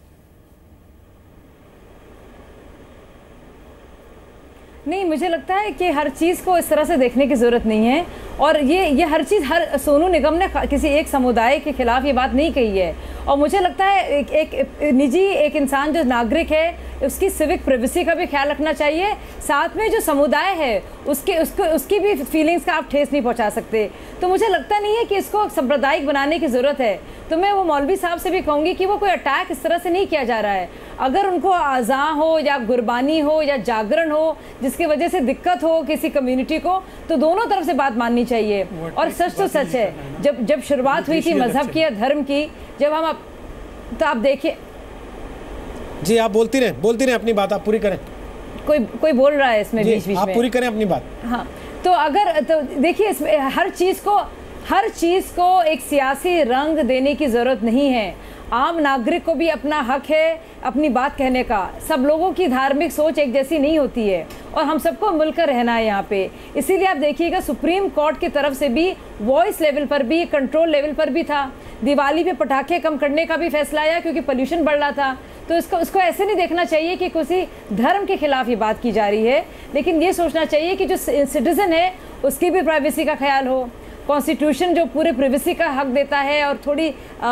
नहीं, मुझे लगता है कि हर चीज़ को इस तरह से देखने की ज़रूरत नहीं है। और ये ये हर चीज़, हर सोनू निगम ने किसी एक समुदाय के खिलाफ ये बात नहीं कही है। और मुझे लगता है एक, एक निजी एक इंसान जो नागरिक है उसकी सिविक प्राइवेसी का भी ख्याल रखना चाहिए। साथ में जो समुदाय है उसके उसको उसकी भी फीलिंग्स का आप ठेस नहीं पहुंचा सकते। तो मुझे लगता नहीं है कि इसको सांप्रदायिक बनाने की ज़रूरत है। तो मैं वो मौलवी साहब से भी कहूँगी कि वो कोई अटैक इस तरह से नहीं किया जा रहा है। अगर उनको आज़ा हो या गुरबानी हो या जागरण हो जिसकी वजह से दिक्कत हो किसी कम्युनिटी को, तो दोनों तरफ से बात माननी चाहिए। और सच तो सच है, जब जब शुरुआत हुई थी मजहब की या धर्म की, जब हम आप, तो आप देखिए। जी, आप बोलती रहे बोलती रहे अपनी बात, आप पूरी करें। कोई कोई बोल रहा है इसमें बीच बीच में, आप पूरी करें अपनी बात। हाँ, तो अगर तो देखिए इसमें हर चीज़ को हर चीज़ को एक सियासी रंग देने की ज़रूरत नहीं है। आम नागरिक को भी अपना हक है अपनी बात कहने का। सब लोगों की धार्मिक सोच एक जैसी नहीं होती है और हम सबको मिलकर रहना है यहाँ पे। इसीलिए आप देखिएगा सुप्रीम कोर्ट की तरफ से भी वॉइस लेवल पर भी, कंट्रोल लेवल पर भी था। दिवाली पे पटाखे कम करने का भी फैसला आया क्योंकि पोल्यूशन बढ़ रहा था। तो इसको उसको ऐसे नहीं देखना चाहिए कि किसी धर्म के खिलाफ ये बात की जा रही है, लेकिन ये सोचना चाहिए कि जो सिटीजन है उसकी भी प्राइवेसी का ख्याल हो। कॉन्स्टिट्यूशन जो पूरे प्राइवेसी का हक देता है और थोड़ी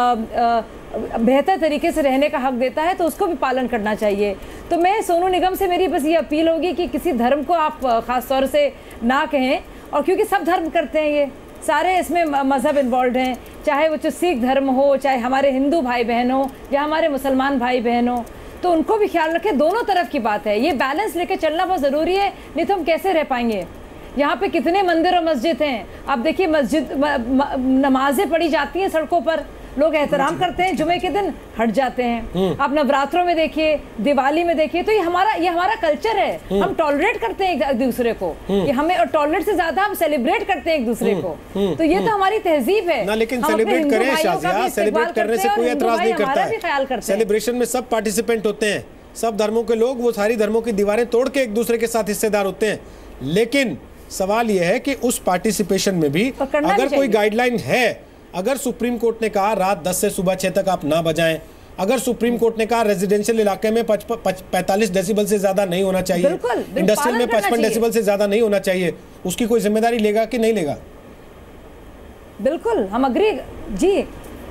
बेहतर तरीके से रहने का हक देता है, तो उसको भी पालन करना चाहिए। तो मैं सोनू निगम से मेरी बस ये अपील होगी कि किसी धर्म को आप ख़ास तौर से ना कहें, और क्योंकि सब धर्म करते हैं, ये सारे इसमें मज़हब इन्वॉल्व हैं, चाहे वो जो सिख धर्म हो, चाहे हमारे हिंदू भाई बहन हो या हमारे मुसलमान भाई बहन हो, तो उनको भी ख्याल रखें। दोनों तरफ की बात है, ये बैलेंस लेके चलना बहुत ज़रूरी है, नहीं तो हम कैसे रह पाएंगे। यहाँ पे कितने मंदिर और मस्जिद हैं, आप देखिए मस्जिद नमाजें पढ़ी जाती हैं सड़कों पर, लोग एहतराम करते हैं, जुमे के दिन हट जाते हैं। आप नवरात्रों में देखिए, दिवाली में देखिए, तो ये हमारा ये हमारा कल्चर है। हम टॉलरेट करते हैं एक दूसरे को, कि हमें, और टॉलरेट से ज्यादा हम सेलिब्रेट करते हैं एक दूसरे को। तो ये तो हमारी तहजीब है ना। लेकिन सेलिब्रेट करें शाजिया, सेलिब्रेट करने से कोई एतराज नहीं करता है। सेलिब्रेशन में सब पार्टिसिपेंट होते हैं, सब धर्मों के लोग, वो सारी धर्मों की दीवारें तोड़ के एक दूसरे के साथ हिस्सेदार होते हैं। लेकिन सवाल यह है कि उस पार्टिसिपेशन में भी अगर कोई गाइडलाइन है, अगर सुप्रीम कोर्ट ने कहा रात दस से सुबह छह तक आप ना बजाएं, अगर सुप्रीम कोर्ट ने कहा रेजिडेंशियल इलाके में पैंतालीस डेसिबल से ज्यादा नहीं होना चाहिए, इंडस्ट्रियल में पचपन डेसिबल से ज्यादा नहीं होना चाहिए, उसकी कोई जिम्मेदारी लेगा कि नहीं लेगा? बिल्कुल हम अग्री जी,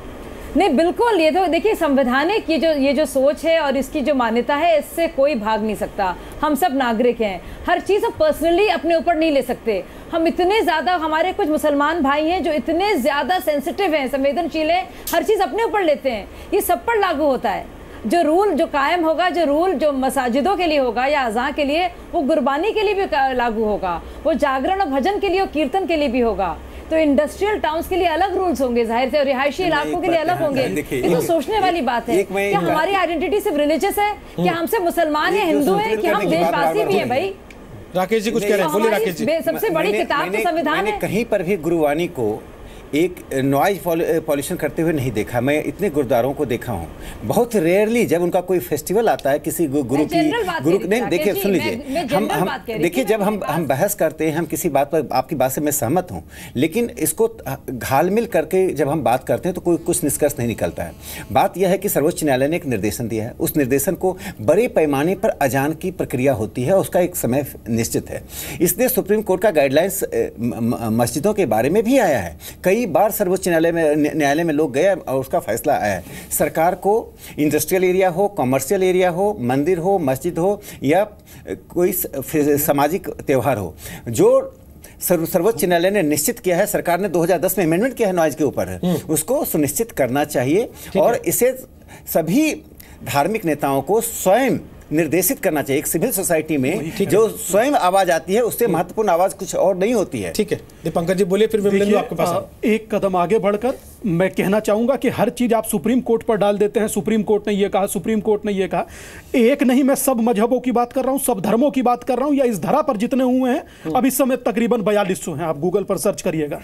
नहीं बिल्कुल। ये तो देखिए संवैधानिक ये जो ये जो सोच है और इसकी जो मान्यता है, इससे कोई भाग नहीं सकता। हम सब नागरिक हैं, हर चीज़ हम पर्सनली अपने ऊपर नहीं ले सकते। हम इतने ज़्यादा, हमारे कुछ मुसलमान भाई हैं जो इतने ज़्यादा सेंसिटिव हैं, संवेदनशील हैं, हर चीज़ अपने ऊपर लेते हैं। ये सब पर लागू होता है। जो रूल जो कायम होगा, जो रूल जो मसाजिदों के लिए होगा या अज़ां के लिए, वो गुरबानी के लिए भी लागू होगा, वो जागरण और भजन के लिए और कीर्तन के लिए भी होगा। तो इंडस्ट्रियल टाउन्स के लिए अलग रूल्स होंगे जाहिर से, और रिहायशी इलाकों के लिए अलग होंगे। ये तो सोचने वाली बात है। क्या हमारी आइडेंटिटी सिर्फ रिलीजियस है? क्या हमसे मुसलमान या हिंदू है? क्या हम देशवासी भी हैं भाई? राकेश जी कुछ कह रहे हैं, बोलिए राकेश जी। सबसे बड़ी किताब तो संविधान है। कहीं पर भी गुरुवाणी को एक नॉइज पॉल्यूशन करते हुए नहीं देखा। मैं इतने गुरुद्वारों को देखा हूँ, बहुत रेयरली जब उनका कोई फेस्टिवल आता है किसी गुरु की गुरु नहीं, देखिए सुन लीजिए, हम हम देखिए जब हम हम बहस करते हैं, हम किसी बात पर, आपकी बात से मैं सहमत हूँ, लेकिन इसको घालमिल करके जब हम बात करते हैं तो कोई कुछ निष्कर्ष नहीं निकलता है। बात यह है कि सर्वोच्च न्यायालय ने एक निर्देशन दिया है, उस निर्देशन को बड़े पैमाने पर अजान की प्रक्रिया होती है, उसका एक समय निश्चित है। इसलिए सुप्रीम कोर्ट का गाइडलाइंस मस्जिदों के बारे में भी आया है। कई बार सर्वोच्च न्यायालय में न्यायालय में लोग गए और उसका फैसला आया है। सरकार को इंडस्ट्रियल एरिया हो, कमर्शियल एरिया हो, मंदिर हो, मस्जिद हो या कोई सामाजिक त्यौहार हो, जो सर्वोच्च न्यायालय ने निश्चित किया है, सरकार ने दो हज़ार दस में अमेंडमेंट किया है नॉइज के ऊपर, उसको सुनिश्चित करना चाहिए और इसे सभी धार्मिक नेताओं को स्वयं निर्देशित करना चाहिए। एक सिविल सोसाइटी में जो स्वयं आवाज आती है, उससे महत्वपूर्ण आवाज कुछ और नहीं होती है। ठीक है, दीपंकर जी बोलिए, फिर विमलेंदु आपके पास। एक कदम आगे बढ़कर मैं कहना चाहूंगा कि हर चीज आप सुप्रीम कोर्ट पर डाल देते हैं। सुप्रीम कोर्ट ने ये कहा, सुप्रीम कोर्ट ने ये कहा। एक नहीं, मैं सब मजहबों की बात कर रहा हूं, सब धर्मों की बात कर रहा हूं, या इस धरा पर जितने हुए हैं अब इस समय तकरीबन बयालीस सौ हैं, आप गूगल पर सर्च करिएगा।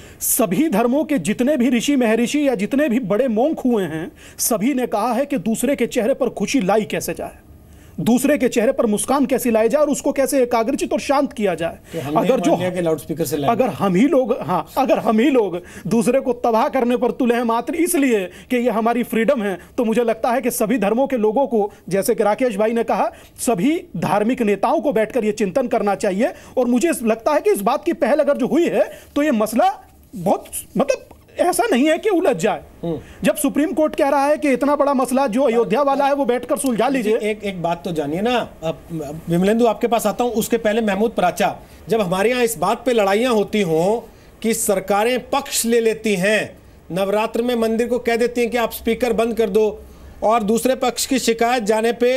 सभी धर्मों के जितने भी ऋषि महर्षि या जितने भी बड़े मोंक हुए हैं, सभी ने कहा है कि दूसरे के चेहरे पर खुशी लाई कैसे जाए, दूसरे के चेहरे पर मुस्कान कैसे लाई जाए और उसको कैसे एकाग्रचित और शांत किया जाए। तो अगर जो लाउड स्पीकर से अगर हम ही लोग हाँ अगर हम ही लोग दूसरे को तबाह करने पर तुले हैं मात्र इसलिए कि ये हमारी फ्रीडम है, तो मुझे लगता है कि सभी धर्मों के लोगों को, जैसे कि राकेश भाई ने कहा, सभी धार्मिक नेताओं को बैठकर ये चिंतन करना चाहिए। और मुझे लगता है कि इस बात की पहल अगर जो हुई है तो ये मसला बहुत, मतलब ऐसा नहीं है कि उलझ जाए। जब सुप्रीम कोर्ट कह रहा है कि इतना बड़ा मसला जो अयोध्या वाला है वो बैठकर सुलझा लीजिए। एक एक बात तो जानिए ना, विमलेंदु आपके पास आता हूं, उसके पहले महमूद पराचा, जब हमारे यहाँ इस बात पे लड़ाइयां होती हों कि सरकारें पक्ष ले लेती हैं, नवरात्र में मंदिर को कह देती हैं कि आप स्पीकर बंद कर दो, और दूसरे पक्ष की शिकायत जाने पे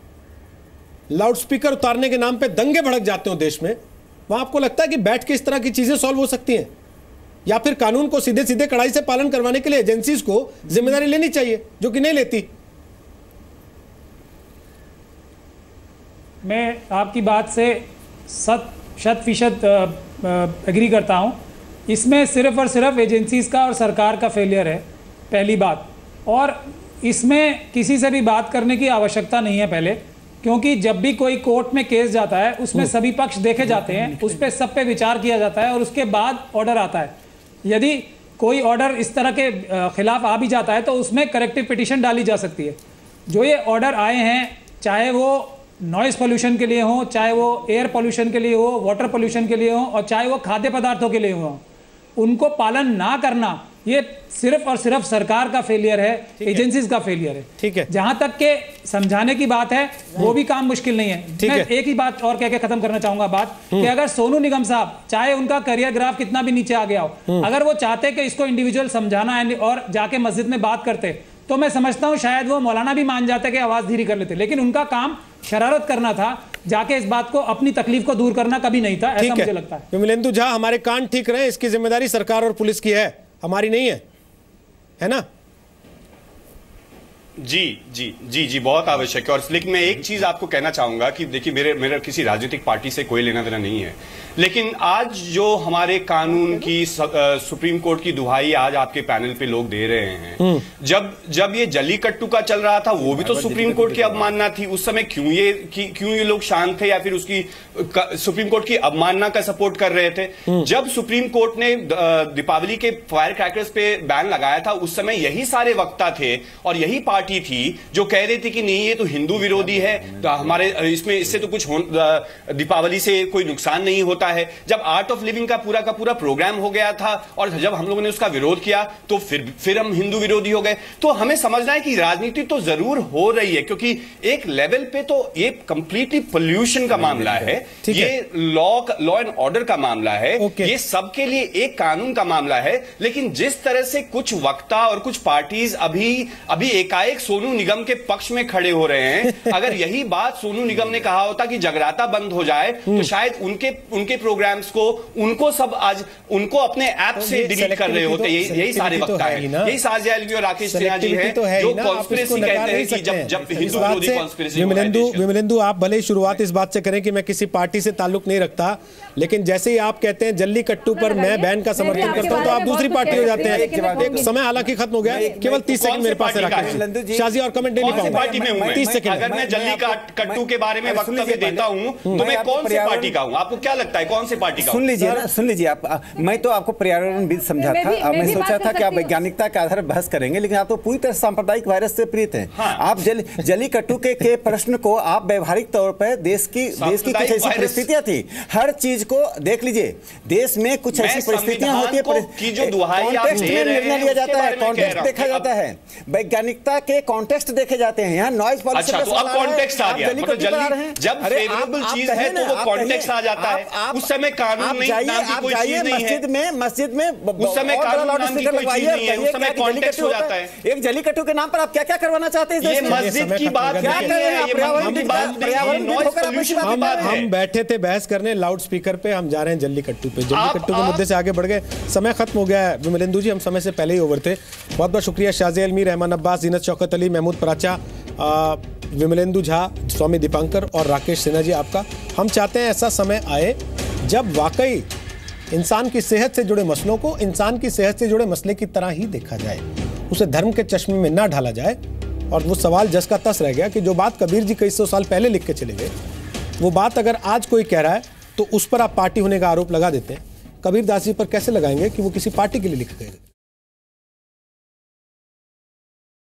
लाउड स्पीकर उतारने के नाम पे दंगे भड़क जाते हो देश में, वहां आपको लगता है कि बैठ के इस तरह की चीजें सॉल्व हो सकती हैं? या फिर कानून को सीधे सीधे कड़ाई से पालन करवाने के लिए एजेंसीज को जिम्मेदारी लेनी चाहिए, जो कि नहीं लेती? मैं आपकी बात से शत शत फीसद एग्री करता हूं। इसमें सिर्फ और सिर्फ एजेंसीज का और सरकार का फेलियर है, पहली बात। और इसमें किसी से भी बात करने की आवश्यकता नहीं है पहले, क्योंकि जब भी कोई कोर्ट में केस जाता है उसमें सभी पक्ष देखे जाते हैं, उस पर सब पे विचार किया जाता है और उसके बाद ऑर्डर आता है। यदि कोई ऑर्डर इस तरह के खिलाफ आ भी जाता है तो उसमें करेक्टिव पिटीशन डाली जा सकती है। जो ये ऑर्डर आए हैं, चाहे वो नॉइस पोल्यूशन के लिए हो, चाहे वो एयर पोल्यूशन के लिए हो, वाटर पोल्यूशन के लिए हो, और चाहे वो खाद्य पदार्थों के लिए हो, उनको पालन ना करना ये सिर्फ और सिर्फ सरकार का फेलियर है, एजेंसीज का फेलियर है। ठीक है, जहां तक के समझाने की बात है वो भी काम मुश्किल नहीं है। मैं है। एक ही बात और कह के खत्म करना चाहूंगा बात कि अगर सोनू निगम साहब, चाहे उनका करियर ग्राफ कितना भी नीचे आ गया हो, अगर वो चाहते कि इसको इंडिविजुअल समझाना है और जाके मस्जिद में बात करते, तो मैं समझता हूं शायद वो मौलाना भी मान जाते कि आवाज धीरी कर लेते। लेकिन उनका काम शरारत करना था, जाके इस बात को, अपनी तकलीफ को दूर करना कभी नहीं था, ऐसा मुझे लगता है। विमलेंदु झा, हमारे कान ठीक रहे, इसकी जिम्मेदारी सरकार और पुलिस की है, हमारी नहीं है, है ना? जी जी जी जी बहुत आवश्यक है। और लेकिन मैं एक चीज आपको कहना चाहूंगा कि देखिए, मेरे मेरा किसी राजनीतिक पार्टी से कोई लेना देना नहीं है, लेकिन आज जो हमारे कानून की सुप्रीम कोर्ट की दुहाई आज आपके पैनल पे लोग दे रहे हैं, जब जब ये जल्लीकट्टू का चल रहा था वो भी तो सुप्रीम कोर्ट की अवमानना थी। उस समय क्यों ये क्यों ये लोग शांत थे या फिर उसकी सुप्रीम कोर्ट की अवमानना का सपोर्ट कर रहे थे? जब सुप्रीम कोर्ट ने दीपावली के फायर क्रैकर्स पे बैन लगाया था, उस समय यही सारे वक्ता थे और यही पार्टी थी जो कह रही थी कि नहीं, ये तो हिंदू विरोधी है, तो हमारे इसमें इससे तो कुछ दीपावली से कोई नुकसान नहीं होता है। जब आर्ट ऑफ लिविंग का पूरा का पूरा प्रोग्राम हो गया था और जब हम लोगों ने उसका विरोध किया तो फिर फिर हम हिंदू विरोधी हो गए। तो हमें समझना है कि राजनीति तो जरूर हो रही है, क्योंकि एक लेवल पे तो ये कंप्लीटली पोल्यूशन का मामला है, ये लॉ लॉ एंड ऑर्डर का मामला है, ये सबके लिए एक कानून का मामला है। लेकिन जिस तरह से कुछ वक्ता और कुछ पार्टीज अभी अभी एकाएक सोनू निगम के पक्ष में खड़े हो रहे हैं, अगर यही बात सोनू निगम ने कहा होता कि जगराता बंद हो जाए, तो शायद उनके उनके प्रोग्राम्स को उनको सब आज उनको अपने ऐप तो से डिलीट कर रहे होते। यही यही सारे वक्ता है, यही साजिया अलवी और राकेश सिन्हा जी हैं तो जो कॉन्स्पिरेसी कहते हैं कि जब जब हिंदू विरोधी कॉन्स्पिरेसी। विमलेंदु विमलेंदु आप भले शुरुआत इस बात से करें कि मैं किसी पार्टी से ताल्लुक नहीं रखता, लेकिन जैसे ही आप कहते हैं जल्लीकट्टू पर मैं बैन का समर्थन करता हूं तो आप दूसरी पार्टी हो जाते हैं। समय हालांकि खत्म हो गया, केवल तीस सेकंड मेरे पास है। शाजी और कमेंट नहीं पाऊंगा, पार्टी में हूं तीस सेकंड। अगर मैं जल्लीकट्टू के बारे में वक्तव्य देता हूं तो मैं कौन सी पार्टी का हूं? आपको क्या लगता है कौन सी पार्टी का? सुन लीजिए ना, सुन लीजिए आप, मैं तो आपको पर्यावरणविद समझा था, मैं, मैं सोचा था कि आप वैज्ञानिकता के आधार पर बहस करेंगे, लेकिन आप तो पूरी तरह सांप्रदायिक वायरस से प्रीत हैं। हाँ। आप जल जल्लीकट्टू के, के प्रश्न को आप व्यवहारिक तौर पर देश की देश की कुछ ऐसी परिस्थितियां थी, हर चीज को देख लीजिए, देश में कुछ ऐसी परिस्थितियां होती है, कॉन्टेक्स्ट में निर्णय लिया जाता है, कॉन्टेक्स्ट देखा जाता है, वैज्ञानिकता के कॉन्टेक्स्ट देखे जाते हैं। यहाँ नॉइज पॉल्यूशन अच्छा, तो अब कॉन्टेक्स्ट आ गया, मतलब जल्दी जब फेवरेबल चीज है तो वो कॉन्टेक्स्ट आ जाता है। उस समय कानून नहीं नाम की कोई चीज नहीं है। मस्जिद में मस्जिद में उस समय कानून नाम की कोई चीज नहीं है, उस समय कॉन्टेक्स्ट हो जाता है। एक जल्लीकट्टू के नाम पर आप क्या क्या करवाना चाहते हैं? ये मस्जिद की बात क्या कर रहे हैं? पर्यावरण की बात, पर्यावरण। हम बैठे थे बहस करने लाउड स्पीकर पे, हम जा रहे हैं जल्लीकट्टू पे, जल्लीकट्टू के मुद्दे से आगे बढ़ गए, समय खत्म हो गया है। विमलेंदु जी, हम समय से पहले ही ओवर थे। बहुत बहुत शुक्रिया शाज़िया अलमी, रहमान अब्बास, जीनत शौकत अली, महमूद पराचा, विमलेंदु झा, स्वामी दीपांकर और राकेश सिन्हा जी आपका। हम चाहते हैं ऐसा समय आए जब वाकई इंसान की सेहत से जुड़े मसलों को इंसान की सेहत से जुड़े मसले की तरह ही देखा जाए, उसे धर्म के चश्मे में ना ढाला जाए। और वो सवाल जस का तस रह गया कि जो बात कबीर जी कई सौ साल पहले लिख के चले गए, वो बात अगर आज कोई कह रहा है तो उस पर आप पार्टी होने का आरोप लगा देते हैं। कबीर दास जी पर कैसे लगाएंगे कि वो किसी पार्टी के लिए लिख गए?